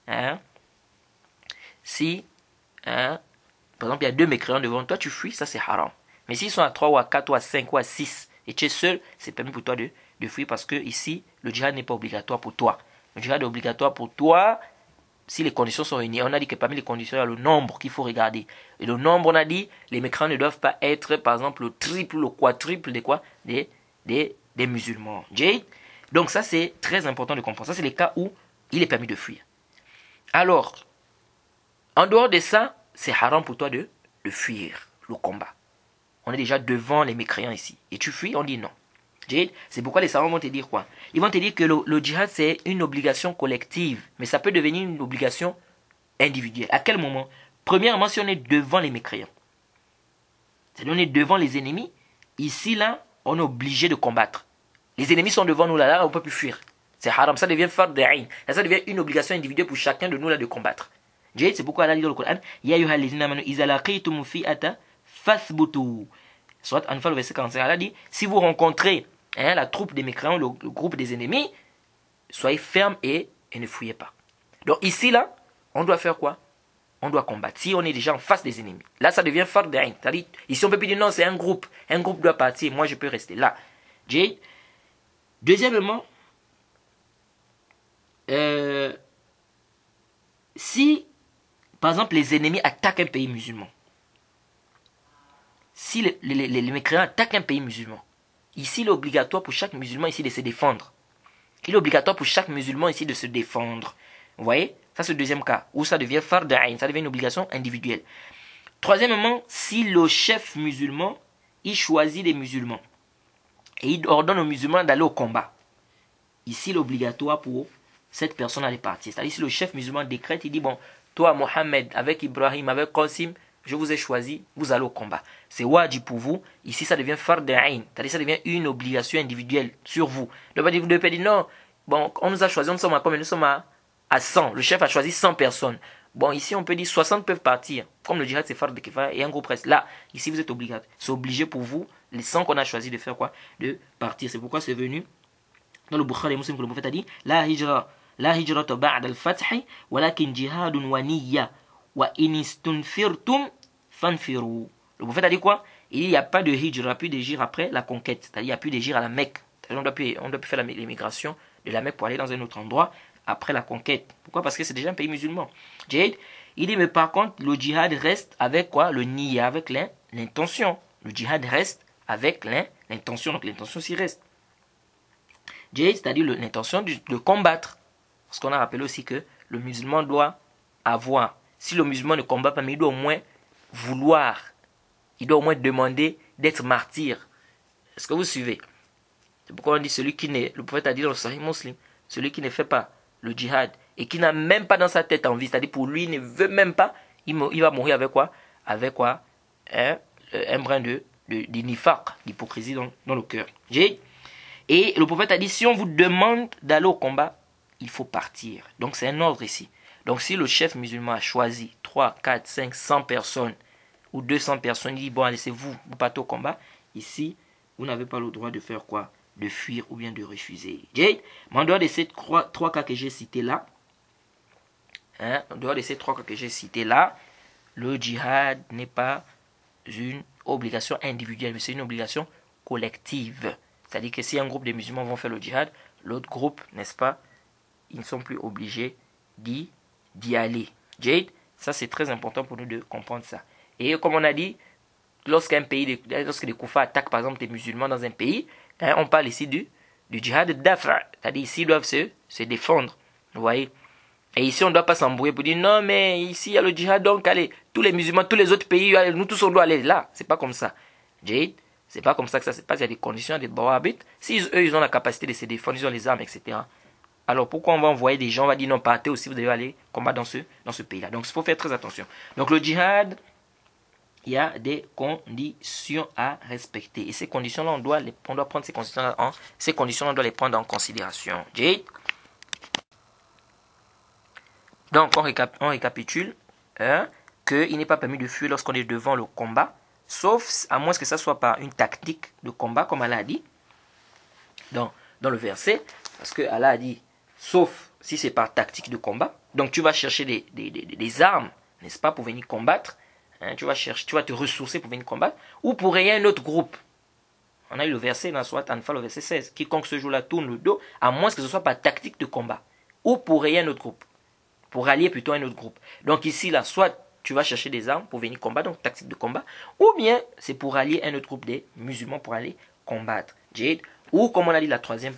Si, par exemple, il y a 2 mécréants devant toi, tu fuis, ça c'est haram. Mais s'ils sont à 3 ou à 4 ou à 5 ou à 6, et tu es seul, c'est permis pour toi de fuir parce que ici, le djihad n'est pas obligatoire pour toi. Le djihad est obligatoire pour toi si les conditions sont réunies. On a dit que parmi les conditions, il y a le nombre qu'il faut regarder. Et le nombre, on a dit, les mécréants ne doivent pas être, par exemple, le triple ou le quadruple des musulmans. Donc ça, c'est très important de comprendre. Ça, c'est les cas où il est permis de fuir. Alors, en dehors de ça, c'est haram pour toi de fuir le combat. On est déjà devant les mécréants ici. Et tu fuis, on dit non. C'est pourquoi les savants vont te dire quoi? Ils vont te dire que le djihad, c'est une obligation collective. Mais ça peut devenir une obligation individuelle. À quel moment? Premièrement, si on est devant les mécréants. C'est-à-dire on est devant les ennemis. Ici, là, on est obligé de combattre. Les ennemis sont devant nous, là on ne peut plus fuir. C'est haram. Ça devient fard d'a'in. Ça devient une obligation individuelle pour chacun de nous, là, de combattre. C'est pourquoi Allah dit dans le Coran, Ya ayyuhallazina amanu iza laqitum fi'ata fathbutu. Surat Anfal, verset 45, Allah dit, si vous rencontrez la troupe des mécréants, le groupe des ennemis, soyez fermes et ne fouillez pas. Donc ici, là, on doit faire quoi? On doit combattre. Si on est déjà en face des ennemis, là, ça devient fard d'a'in. C'est-à-dire, ici, on peut plus dire non, c'est un groupe. Un groupe doit partir, moi, je peux rester là. Deuxièmement, si, par exemple, les ennemis attaquent un pays musulman, si les mécréants attaquent un pays musulman, ici, il est obligatoire pour chaque musulman ici de se défendre. Il est obligatoire pour chaque musulman ici de se défendre. Vous voyez? Ça, c'est le deuxième cas, où ça devient fard ayn, ça devient une obligation individuelle. Troisièmement, si le chef musulman, il choisit les musulmans et il ordonne aux musulmans d'aller au combat. Ici, il est obligatoire pour cette personne d'aller partir. C'est-à-dire, si le chef musulman décrète, il dit, bon, toi, Mohammed, avec Ibrahim, avec Qasim, je vous ai choisi, vous allez au combat. C'est wajib pour vous. Ici, ça devient fard ayn. C'est-à-dire, ça devient une obligation individuelle sur vous. Vous ne devez pas dire, non, bon, on nous a choisi, nous sommes à combien? Nous sommes à 100. Le chef a choisi 100 personnes. Bon, ici, on peut dire 60 peuvent partir. Comme le djihad, c'est fard kifaya et un groupe reste. Là, ici, vous êtes obligatoire. C'est obligé pour vous, les 100 qu'on a choisi de faire quoi? De partir. C'est pourquoi c'est venu dans le Bukhari et Muslim que le prophète a dit La hijrata ba'da al-fathi, walakin jihadun wa niyya, wa inistunfirtum fanfiru. Le prophète a dit quoi? Il n'y a pas de hijra, plus d'hijra après la conquête. C'est-à-dire, il n'y a plus d'hijra à la Mecque. On doit plus faire l'émigration de la Mecque pour aller dans un autre endroit après la conquête. Pourquoi? Parce que c'est déjà un pays musulman. Jihad, il dit, mais par contre, le djihad reste avec quoi? Le niyya, avec l'intention. Le djihad reste avec l'intention. Donc l'intention s'y reste. Jihad, c'est-à-dire l'intention de combattre. Parce qu'on a rappelé aussi que le musulman doit avoir, si le musulman ne combat pas, mais il doit au moins vouloir, il doit au moins demander d'être martyr. Est-ce que vous suivez? C'est pourquoi on dit celui qui n'est, le prophète a dit dans le Sahih Muslim, celui qui ne fait pas le djihad et qui n'a même pas dans sa tête envie, c'est-à-dire pour lui, il ne veut même pas, il va mourir avec quoi? Avec quoi? Un brin de nifaq, d'hypocrisie dans le cœur. Et le prophète a dit, si on vous demande d'aller au combat, il faut partir. Donc c'est un ordre ici. Donc si le chef musulman a choisi 3, 4, 5, 100 personnes ou 200 personnes, il dit, bon, allez, c'est vous partez au combat. Ici, vous n'avez pas le droit de faire quoi? De fuir ou bien de refuser. Mais en dehors de ces trois cas que j'ai cités là, le djihad n'est pas une obligation individuelle, mais c'est une obligation collective. C'est-à-dire que si un groupe de musulmans vont faire le djihad, l'autre groupe, n'est-ce pas, ils ne sont plus obligés d'y aller. Ça c'est très important pour nous de comprendre ça. Et comme on a dit, lorsque les koufars attaquent par exemple des musulmans dans un pays, on parle ici du djihad d'afra. C'est-à-dire ici ils doivent se défendre. Vous voyez? Et ici on ne doit pas s'embrouiller pour dire non mais ici il y a le djihad, donc allez, tous les musulmans, tous les autres pays, nous tous on doit aller là. C'est pas comme ça. C'est pas comme ça que ça se passe. Il y a des conditions, des bawabit. Si eux ils ont la capacité de se défendre, ils ont les armes, etc. Alors pourquoi on va envoyer des gens, on va dire non, partez aussi, vous devez aller combattre dans ce pays-là. Donc il faut faire très attention. Donc le djihad, il y a des conditions à respecter. Et ces conditions-là, on doit prendre ces conditions-là, on doit les prendre en considération. Donc on récapitule qu'il n'est pas permis de fuir lorsqu'on est devant le combat, sauf à moins que ça soit par une tactique de combat, comme Allah a dit dans le verset, parce que Allah a dit sauf si c'est par tactique de combat. Donc tu vas chercher des armes, n'est-ce pas, pour venir combattre. Tu vas te ressourcer pour venir combattre. Ou pour rayer un autre groupe. On a eu le verset dans Surat Anfal, le verset 16. Quiconque ce jour-là tourne le dos, à moins que ce soit par tactique de combat. Ou pour rayer un autre groupe. Pour rallier plutôt un autre groupe. Donc ici, là, soit tu vas chercher des armes pour venir combattre, donc tactique de combat. Ou bien c'est pour rallier un autre groupe des musulmans pour aller combattre. Ou comme on a dit la troisième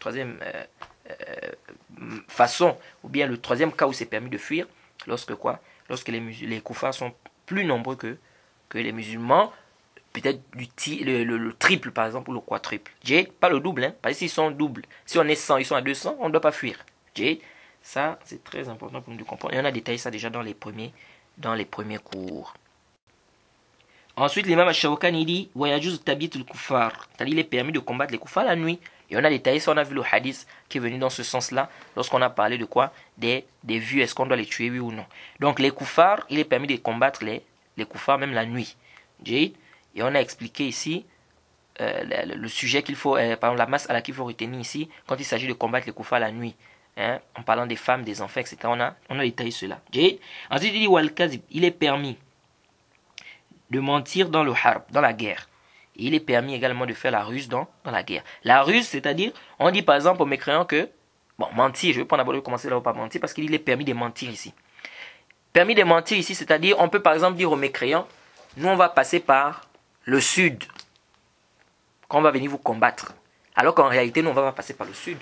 façon, ou bien le troisième cas où c'est permis de fuir, lorsque les koufars sont plus nombreux que les musulmans, peut-être le triple par exemple, ou le quadruple. Pas le double, parce que s'ils sont doubles, si on est 100, ils sont à 200, on ne doit pas fuir. Ça, c'est très important pour nous de comprendre. Et on a détaillé ça déjà dans les premiers cours. Ensuite, l'imam Ash-Shawkani dit Wayajuz tabit al-kuffar. C'est-à-dire, il est permis de combattre les kuffars la nuit. Et on a détaillé ça, on a vu le hadith qui est venu dans ce sens-là, lorsqu'on a parlé de quoi? Des vues, est-ce qu'on doit les tuer, oui ou non. Donc, les kuffars, il est permis de combattre les kuffars même la nuit. Et on a expliqué ici le sujet qu'il faut, par exemple, la masse à laquelle il faut retenir ici, quand il s'agit de combattre les kuffars la nuit. En parlant des femmes, des enfants, etc. On a détaillé cela. Ensuite, il dit Wal-Kazib, il est permis de mentir dans le harb, dans la guerre. Et il est permis également de faire la ruse dans la guerre. La ruse, c'est-à-dire, on dit par exemple aux mécréants que, bon, mentir, je vais prendre d'abord commencer là-haut par mentir, parce qu'il est permis de mentir ici. Permis de mentir ici, c'est-à-dire, on peut par exemple dire aux mécréants, nous on va passer par le sud, quand on va venir vous combattre. Alors qu'en réalité, nous on va pas passer par le sud,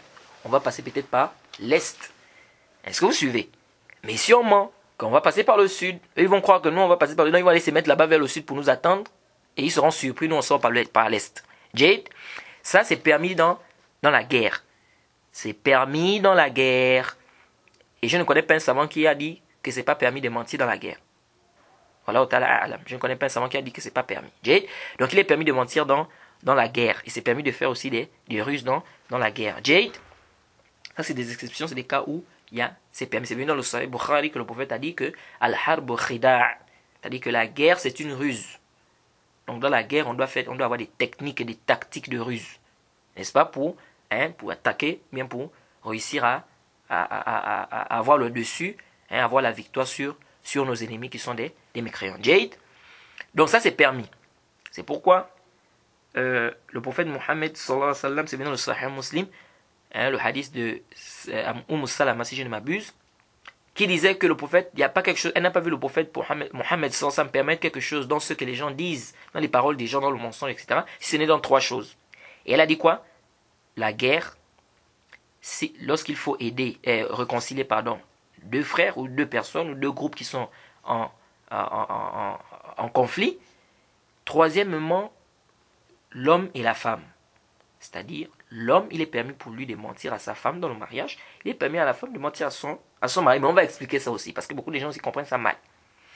on va passer peut-être par l'est. Est-ce que vous suivez? Mais si on ment, quand on va passer par le sud, eux, ils vont croire que nous, on va passer par le nord, ils vont aller se mettre là-bas vers le sud pour nous attendre, et ils seront surpris, nous, on sort par l'est. Jade, ça, c'est permis dans la guerre. C'est permis dans la guerre. Et je ne connais pas un savant qui a dit que c'est pas permis de mentir dans la guerre. Voilà, je ne connais pas un savant qui a dit que c'est pas permis. Jade, donc il est permis de mentir dans la guerre. Et c'est permis de faire aussi des ruses dans la guerre. Jade, ça c'est des exceptions, c'est des cas où c'est permis. C'est venu dans le Sahih Bukhari que le prophète a dit que Al-Harb Khida', c'est-à-dire que la guerre c'est une ruse. Donc dans la guerre, on doit avoir des techniques et des tactiques de ruse. N'est-ce pas, pour attaquer, bien pour réussir à avoir le dessus, avoir la victoire sur nos ennemis qui sont des mécréants. Jade. Donc ça c'est permis. C'est pourquoi le prophète Mohammed sallallahu alayhi wa sallam, c'est bien dans le Sahih Muslim, le hadith de Salama, si je ne m'abuse, qui disait que le prophète, il n'y a pas quelque chose, elle n'a pas vu le prophète Mohammed sallallahu alayhi wa sallam permettre quelque chose dans ce que les gens disent, dans les paroles des gens, dans le mensonge, etc. Si ce n'est dans 3 choses. Et elle a dit quoi? La guerre, lorsqu'il faut réconcilier, 2 frères ou 2 personnes ou 2 groupes qui sont en conflit. Troisièmement, l'homme et la femme. C'est-à-dire, l'homme, il est permis pour lui de mentir à sa femme dans le mariage. Il est permis à la femme de mentir à son mari. Mais on va expliquer ça aussi, parce que beaucoup de gens aussi comprennent ça mal.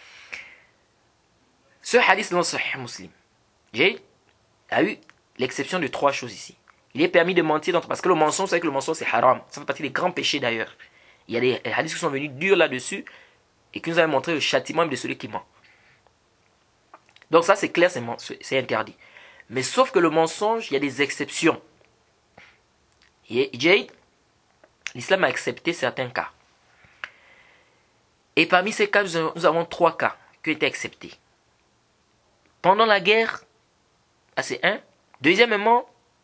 Ce hadith dans le Sahih Muslim, a eu l'exception de 3 choses ici. Il est permis de mentir parce que le mensonge, vous savez que le mensonge c'est haram. Ça fait partie des grands péchés d'ailleurs. Il y a des hadiths qui sont venus durs là-dessus et qui nous avaient montré le châtiment de celui qui ment. Donc ça c'est clair, c'est interdit. Mais sauf que le mensonge, il y a des exceptions. L'islam a accepté certains cas. Et parmi ces cas, nous avons 3 cas qui ont été acceptés. Pendant la guerre, c'est un. Deuxièmement,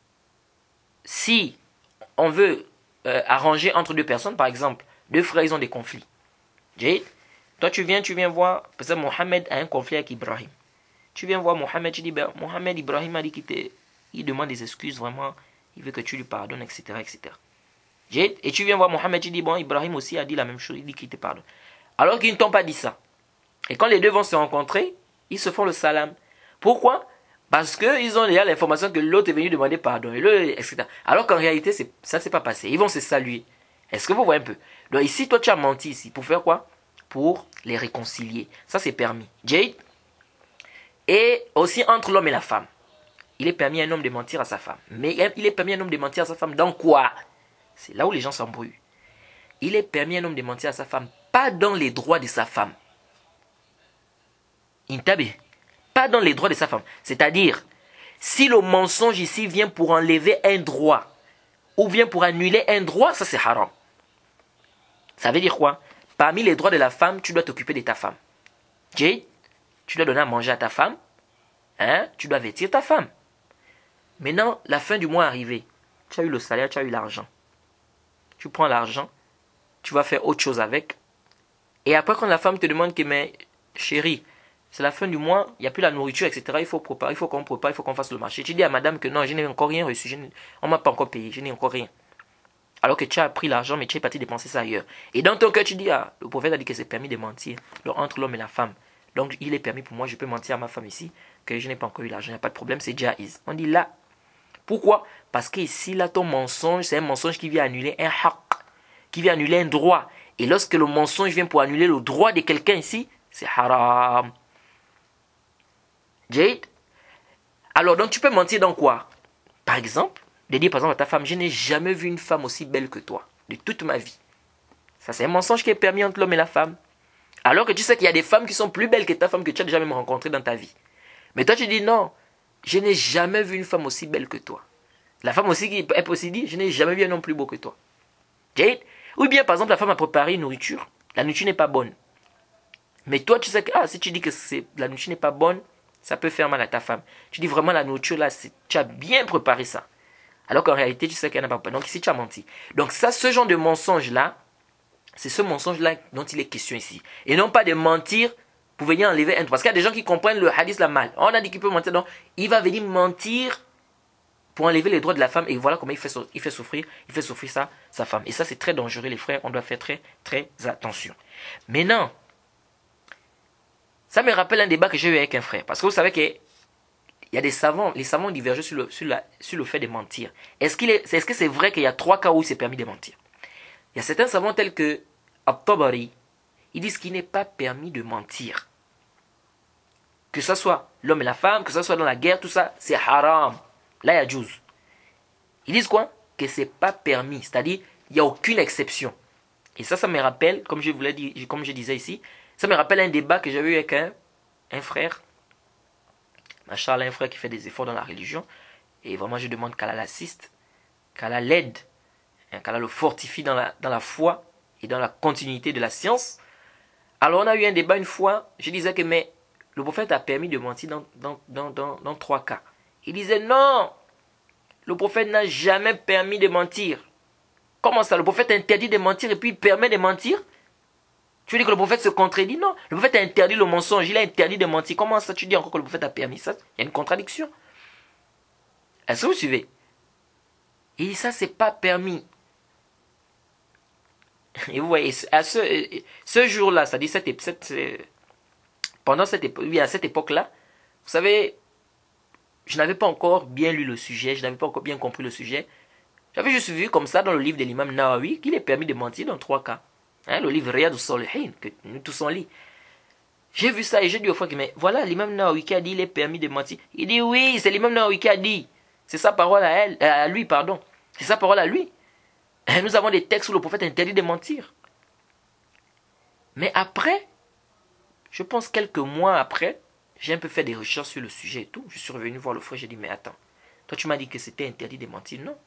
si on veut arranger entre 2 personnes, par exemple, 2 frères, ils ont des conflits. Toi tu viens voir, par exemple, Mohammed a un conflit avec Ibrahim. Tu viens voir Mohammed, tu dis, Mohammed, Ibrahim a dit qu'il demande des excuses, vraiment, il veut que tu lui pardonnes, etc. etc. Et tu viens voir Mohammed, tu dis, Ibrahim aussi a dit la même chose, il dit qu'il te pardonne. Alors qu'ils ne t'ont pas dit ça. Et quand les 2 vont se rencontrer, ils se font le salam. Pourquoi? Parce qu'ils ont déjà l'information que l'autre est venu demander pardon, etc. Alors qu'en réalité, ça ne s'est pas passé. Ils vont se saluer. Est-ce que vous voyez un peu? Donc ici, toi, tu as menti ici. Pour faire quoi? Pour les réconcilier. Ça, c'est permis. Jade. Et aussi entre l'homme et la femme. Il est permis à un homme de mentir à sa femme. Mais il est permis à un homme de mentir à sa femme dans quoi? C'est là où les gens s'embrouillent. Il est permis à un homme de mentir à sa femme, pas dans les droits de sa femme. Intabe. Pas dans les droits de sa femme. C'est-à-dire, si le mensonge ici vient pour enlever un droit, ou vient pour annuler un droit, ça c'est haram. Ça veut dire quoi? Parmi les droits de la femme, tu dois t'occuper de ta femme. Jade, tu dois donner à manger à ta femme. Tu dois vêtir ta femme. Maintenant, la fin du mois est arrivée. Tu as eu le salaire, tu as eu l'argent. Tu prends l'argent, tu vas faire autre chose avec. Et après, quand la femme te demande que, mais chérie, c'est la fin du mois, il n'y a plus la nourriture, etc. Il faut préparer, il faut qu'on prépare, il faut qu'on fasse le marché. Tu dis à madame que non, je n'ai encore rien reçu, on ne m'a pas encore payé, je n'ai encore rien. Alors que tu as pris l'argent, mais tu es parti dépenser ça ailleurs. Et dans ton cœur, tu dis, le prophète a dit que c'est permis de mentir entre l'homme et la femme. Donc il est permis pour moi, je peux mentir à ma femme ici, que je n'ai pas encore eu l'argent, il n'y a pas de problème, c'est jaiz. On dit là. Pourquoi? Parce que ici, là, ton mensonge, c'est un mensonge qui vient annuler un haq, qui vient annuler un droit. Et lorsque le mensonge vient pour annuler le droit de quelqu'un ici, c'est haram. Jade. Alors, donc tu peux mentir dans quoi? Par exemple, de dire par exemple à ta femme, je n'ai jamais vu une femme aussi belle que toi, de toute ma vie. Ça, c'est un mensonge qui est permis entre l'homme et la femme. Alors que tu sais qu'il y a des femmes qui sont plus belles que ta femme que tu as déjà même rencontrée dans ta vie. Mais toi, tu dis non, je n'ai jamais vu une femme aussi belle que toi. La femme aussi qui est aussi dit, je n'ai jamais vu un homme plus beau que toi. Jade. Ou bien, par exemple, la femme a préparé une nourriture. La nourriture n'est pas bonne. Mais toi, tu sais que si tu dis que la nourriture n'est pas bonne, ça peut faire mal à ta femme. Tu dis vraiment la nourriture là, tu as bien préparé ça. Alors qu'en réalité, tu sais qu'elle n'a pas. Donc ici, tu as menti. Donc ça, ce genre de mensonge là, c'est ce mensonge là dont il est question ici. Et non pas de mentir pour venir enlever un droit. Parce qu'il y a des gens qui comprennent le hadith là mal. On a dit qu'il peut mentir, donc il va venir mentir pour enlever les droits de la femme. Et voilà comment il fait souffrir sa femme. Et ça, c'est très dangereux, les frères. On doit faire très, très attention. Maintenant, ça me rappelle un débat que j'ai eu avec un frère. Parce que vous savez qu'il y a des savants, les savants divergent sur le fait de mentir. Est-ce que c'est vrai qu'il y a 3 cas où il s'est permis de mentir? Il y a certains savants tels que At-Tabari, ils disent qu'il n'est pas permis de mentir. Que ce soit l'homme et la femme, que ce soit dans la guerre, tout ça, c'est haram. Là, il y a juz. Ils disent quoi? Que c'est pas permis. C'est-à-dire, il n'y a aucune exception. Et ça me rappelle, comme je disais ici, ça me rappelle un débat que j'avais eu avec un frère. Machallah, un frère qui fait des efforts dans la religion. Et vraiment, je demande qu'Allah l'assiste, qu'Allah l'aide, qu'Allah le fortifie dans la foi et dans la continuité de la science. Alors, on a eu un débat une fois. Je disais que mais le prophète a permis de mentir dans 3 cas. Il disait non, le prophète n'a jamais permis de mentir. Comment ça? Le prophète interdit de mentir et puis il permet de mentir? Tu veux dire que le prophète se contredit? Non, le prophète a interdit le mensonge, il a interdit de mentir. Comment ça tu dis encore que le prophète a permis ça? Il y a une contradiction. Est-ce que vous suivez? Et ça, c'est pas permis. Et vous voyez, à ce jour-là, c'est-à-dire à cette époque-là, vous savez, je n'avais pas encore bien lu le sujet, je n'avais pas encore bien compris le sujet. J'avais juste vu comme ça dans le livre de l'imam Nawawi qu'il est permis de mentir dans 3 cas. Le livre Riyad al-Salihin, que nous tous on lit. J'ai vu ça et j'ai dit au frère, mais voilà l'imam Nawawi qui a dit qu'il est permis de mentir. Il dit oui, c'est l'imam Nawawi qui a dit. C'est sa parole à lui, pardon. C'est sa parole à lui. Et nous avons des textes où le prophète interdit de mentir. Mais après, je pense quelques mois après, j'ai un peu fait des recherches sur le sujet et tout. Je suis revenu voir le frère, j'ai dit, mais attends, toi tu m'as dit que c'était interdit de mentir, non?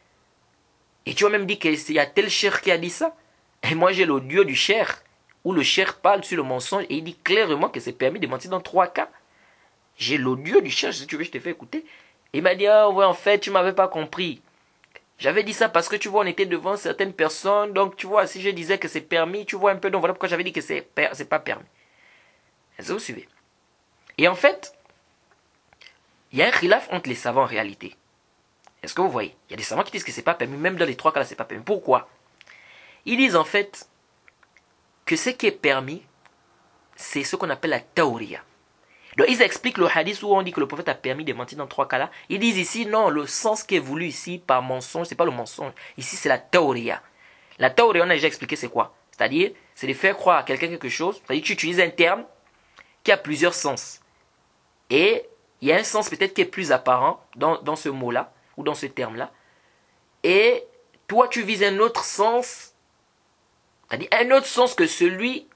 Et tu as même dit qu'il y a tel cheikh qui a dit ça. Et moi j'ai l'audio du cheikh, où le cheikh parle sur le mensonge et il dit clairement que c'est permis de mentir dans 3 cas. J'ai l'audio du cheikh, si tu veux je te fais écouter. Il m'a dit, ah ouais en fait tu m'avais pas compris. J'avais dit ça parce que tu vois on était devant certaines personnes, donc tu vois si je disais que c'est permis, tu vois un peu, donc voilà pourquoi j'avais dit que c'est pas permis. Est-ce que vous suivez? Et en fait, il y a un khilaf entre les savants en réalité. Est-ce que vous voyez? Il y a des savants qui disent que c'est pas permis, même dans les 3 cas là c'est pas permis. Pourquoi? Ils disent en fait que ce qui est permis, c'est ce qu'on appelle la tawriya. Donc ils expliquent le hadith où on dit que le prophète a permis de mentir dans 3 cas là. Ils disent ici, non, le sens qui est voulu ici par mensonge, c'est pas le mensonge. Ici c'est la tawriya. La tawriya, on a déjà expliqué c'est quoi? C'est-à-dire, c'est de faire croire à quelqu'un quelque chose. C'est-à-dire tu utilises un terme qui a plusieurs sens. Et il y a un sens peut-être qui est plus apparent dans ce mot-là, ou dans ce terme-là. Et toi tu vises un autre sens, c'est-à-dire un autre sens que celui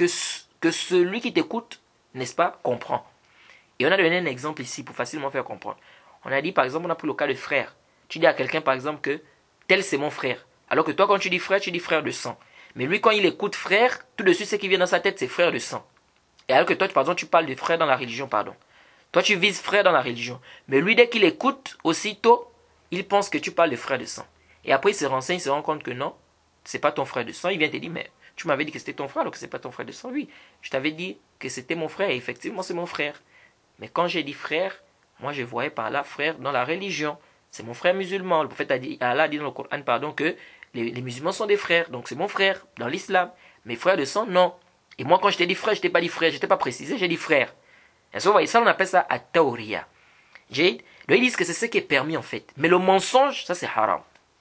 qui t'écoute, n'est-ce pas, comprend. Et on a donné un exemple ici pour facilement faire comprendre. On a dit par exemple, on a pris le cas de frère. Tu dis à quelqu'un par exemple que tel c'est mon frère. Alors que toi quand tu dis frère de sang. Mais lui quand il écoute frère, tout de suite ce qui vient dans sa tête c'est frère de sang. Et alors que toi par exemple tu parles de frère dans la religion, pardon. Toi tu vises frère dans la religion. Mais lui dès qu'il écoute, aussitôt, il pense que tu parles de frère de sang. Et après il se renseigne, il se rend compte que non, c'est pas ton frère de sang. Il vient te dire, mais tu m'avais dit que c'était ton frère alors que c'est pas ton frère de sang. Oui, je t'avais dit que c'était mon frère et effectivement c'est mon frère. Mais quand j'ai dit frère, moi je voyais par là frère dans la religion. C'est mon frère musulman. Le prophète Allah a dit dans le Coran, pardon, que les musulmans sont des frères. Donc c'est mon frère dans l'islam. Mais frère de sang, non. Et moi quand je t'ai dit frère, je t'ai pas dit frère, je t'ai pas précisé, j'ai dit frère. Et ça, vous voyez, ça on appelle ça at-tawriya. Donc ils disent que c'est ce qui est permis en fait. Mais le mensonge, ça c'est haram.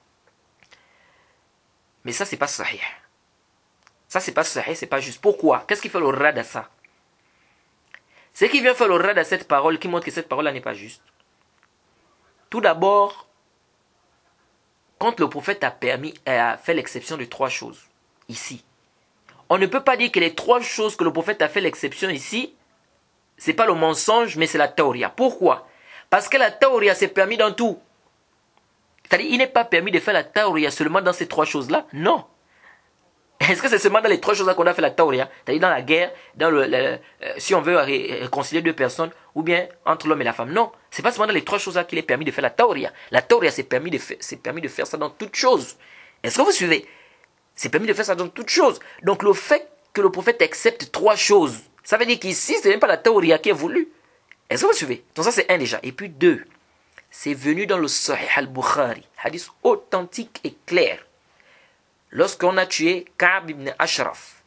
Mais ça c'est pas sahih. Ça c'est pas sahih, c'est pas juste. Pourquoi? Qu'est-ce qui fait le rad à ça? Ce qui vient faire le rad à cette parole, qui montre que cette parole-là n'est pas juste. Tout d'abord, quand le prophète a fait l'exception de 3 choses, ici, on ne peut pas dire que les 3 choses que le prophète a fait l'exception ici, c'est pas le mensonge, mais c'est la tawriya. Pourquoi? Parce que la tawriya c'est permis dans tout. C'est-à-dire, il n'est pas permis de faire la tawriya seulement dans ces 3 choses-là. Non. Est-ce que c'est seulement dans les 3 choses-là qu'on a fait la tawriya? C'est-à-dire dans la guerre, si on veut réconcilier 2 personnes, ou bien entre l'homme et la femme. Non. C'est pas seulement dans les 3 choses-là qu'il est permis de faire la tawriya. La tawriya, c'est permis de faire ça dans toutes choses. Est-ce que vous suivez? C'est permis de faire ça dans toutes choses. Donc le fait que le prophète accepte 3 choses, ça veut dire qu'ici, ce n'est même pas la tawriya qui est voulue. Est-ce que vous suivez? Donc ça, c'est 1 déjà. Et puis 2, c'est venu dans le Sahih al-Bukhari, hadith authentique et clair. Lorsqu'on a tué Ka'b ibn Ashraf.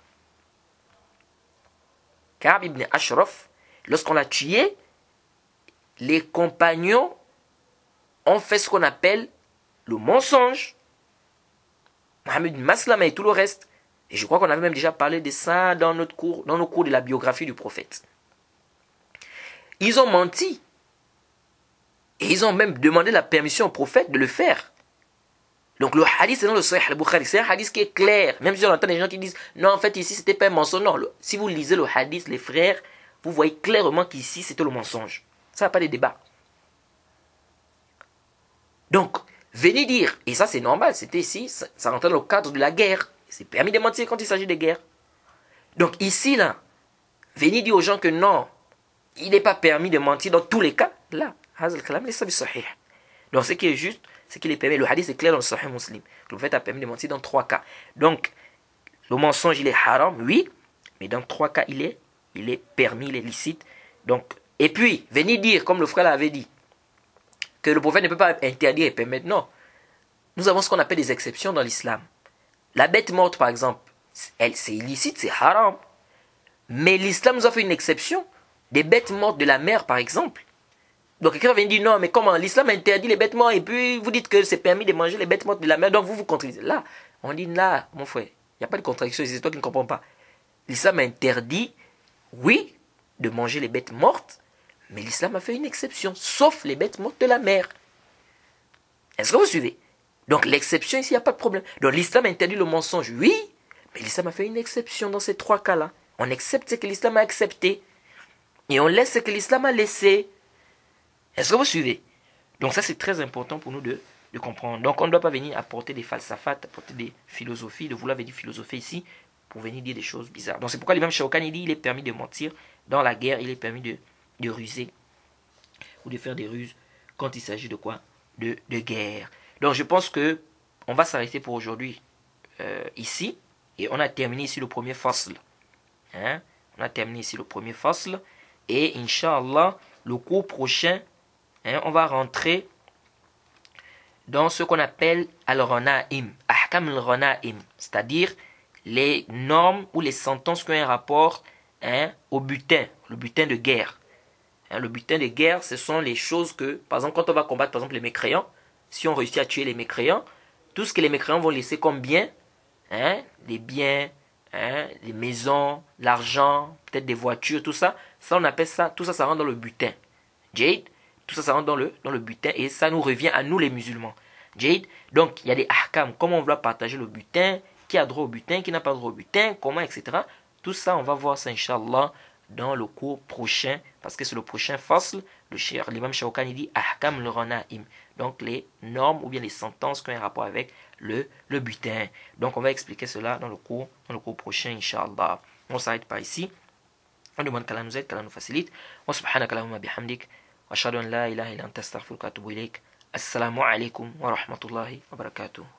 Ka'b ibn Ashraf, lorsqu'on l'a tué, les compagnons ont fait ce qu'on appelle le mensonge. Mohammed bin Maslama et tout le reste. Et je crois qu'on avait même déjà parlé de ça dans nos cours de la biographie du prophète. Ils ont menti. Et ils ont même demandé la permission au prophète de le faire. Donc le hadith, c'est dans le Sahih al-Bukhari. C'est un hadith qui est clair. Même si on entend des gens qui disent, non, en fait, ici, c'était pas un mensonge. Non, si vous lisez le hadith, les frères, vous voyez clairement qu'ici, c'était le mensonge. Ça n'a pas de débat. Donc, venez dire, et ça c'est normal, c'était ici, ça rentrait dans le cadre de la guerre. C'est permis de mentir quand il s'agit de guerre. Donc ici, là, venez dire aux gens que non, il n'est pas permis de mentir dans tous les cas. Là, donc ce qui est juste, c'est qu'il est permis. Le hadith est clair dans le Sahih Muslim. Le prophète a permis de mentir dans 3 cas. Donc, le mensonge, il est haram, oui, mais dans 3 cas, il est permis, il est licite. Donc, et puis, venez dire, comme le frère l'avait dit, que le prophète ne peut pas interdire et permettre. Non. Nous avons ce qu'on appelle des exceptions dans l'islam. La bête morte, par exemple, c'est illicite, c'est haram. Mais l'islam nous a fait une exception. Des bêtes mortes de la mer, par exemple. Donc quelqu'un vient dire non, mais comment l'islam interdit les bêtes mortes et puis vous dites que c'est permis de manger les bêtes mortes de la mer, donc vous contredisez. Là, on dit là, mon frère, il n'y a pas de contradiction, c'est toi qui ne comprends pas. L'islam interdit, oui, de manger les bêtes mortes, mais l'islam a fait une exception, sauf les bêtes mortes de la mer. Est-ce que vous suivez? Donc l'exception ici, il n'y a pas de problème. Donc l'islam interdit le mensonge, oui, mais l'islam a fait une exception dans ces 3 cas-là. On accepte ce que l'islam a accepté et on laisse ce que l'islam a laissé. Est-ce que vous suivez? Donc ça c'est très important pour nous de comprendre. Donc on ne doit pas venir apporter des falsafat, apporter des philosophies, de vouloir venir philosopher ici pour venir dire des choses bizarres. Donc c'est pourquoi l'imam Shawkani dit il est permis de mentir dans la guerre, il est permis de ruser ou de faire des ruses quand il s'agit de quoi? De guerre. Donc je pense que on va s'arrêter pour aujourd'hui ici et on a terminé ici le premier fasl. Hein? On a terminé ici le premier fasl et Inch'Allah le cours prochain on va rentrer dans ce qu'on appelle al-Ghanaim, Ahkam al-Ghanaim, c'est-à-dire les normes ou les sentences qui ont un rapport au butin, le butin de guerre. Le butin de guerre, ce sont les choses que, par exemple, quand on va combattre par exemple les mécréants, si on réussit à tuer les mécréants, tout ce que les mécréants vont laisser comme bien, des biens, des maisons, l'argent, peut-être des voitures, tout ça, on appelle ça, tout ça, ça rentre dans le butin. Jade, tout ça, ça rentre dans le butin et ça nous revient à nous les musulmans. Jade, donc il y a des ahkam, comment on va partager le butin, qui a droit au butin, qui n'a pas droit au butin, comment, etc. Tout ça, on va voir ça, Inch'Allah, dans le cours prochain, parce que c'est le prochain fasl, l'imam Shawkani dit Ahkam al-Ghanaim, donc les normes ou bien les sentences qui ont un rapport avec le butin. Donc on va expliquer cela dans le cours prochain, Inch'Allah. On s'arrête par ici. On demande qu'Allah nous aide, qu'Allah nous facilite. Wa subhanaka Allahumma bihamdik. Wa ashhadu an la ilaha illa anta astaghfiruka wa atubu ilayk. Assalamu alaikum wa rahmatullahi wa barakatuh.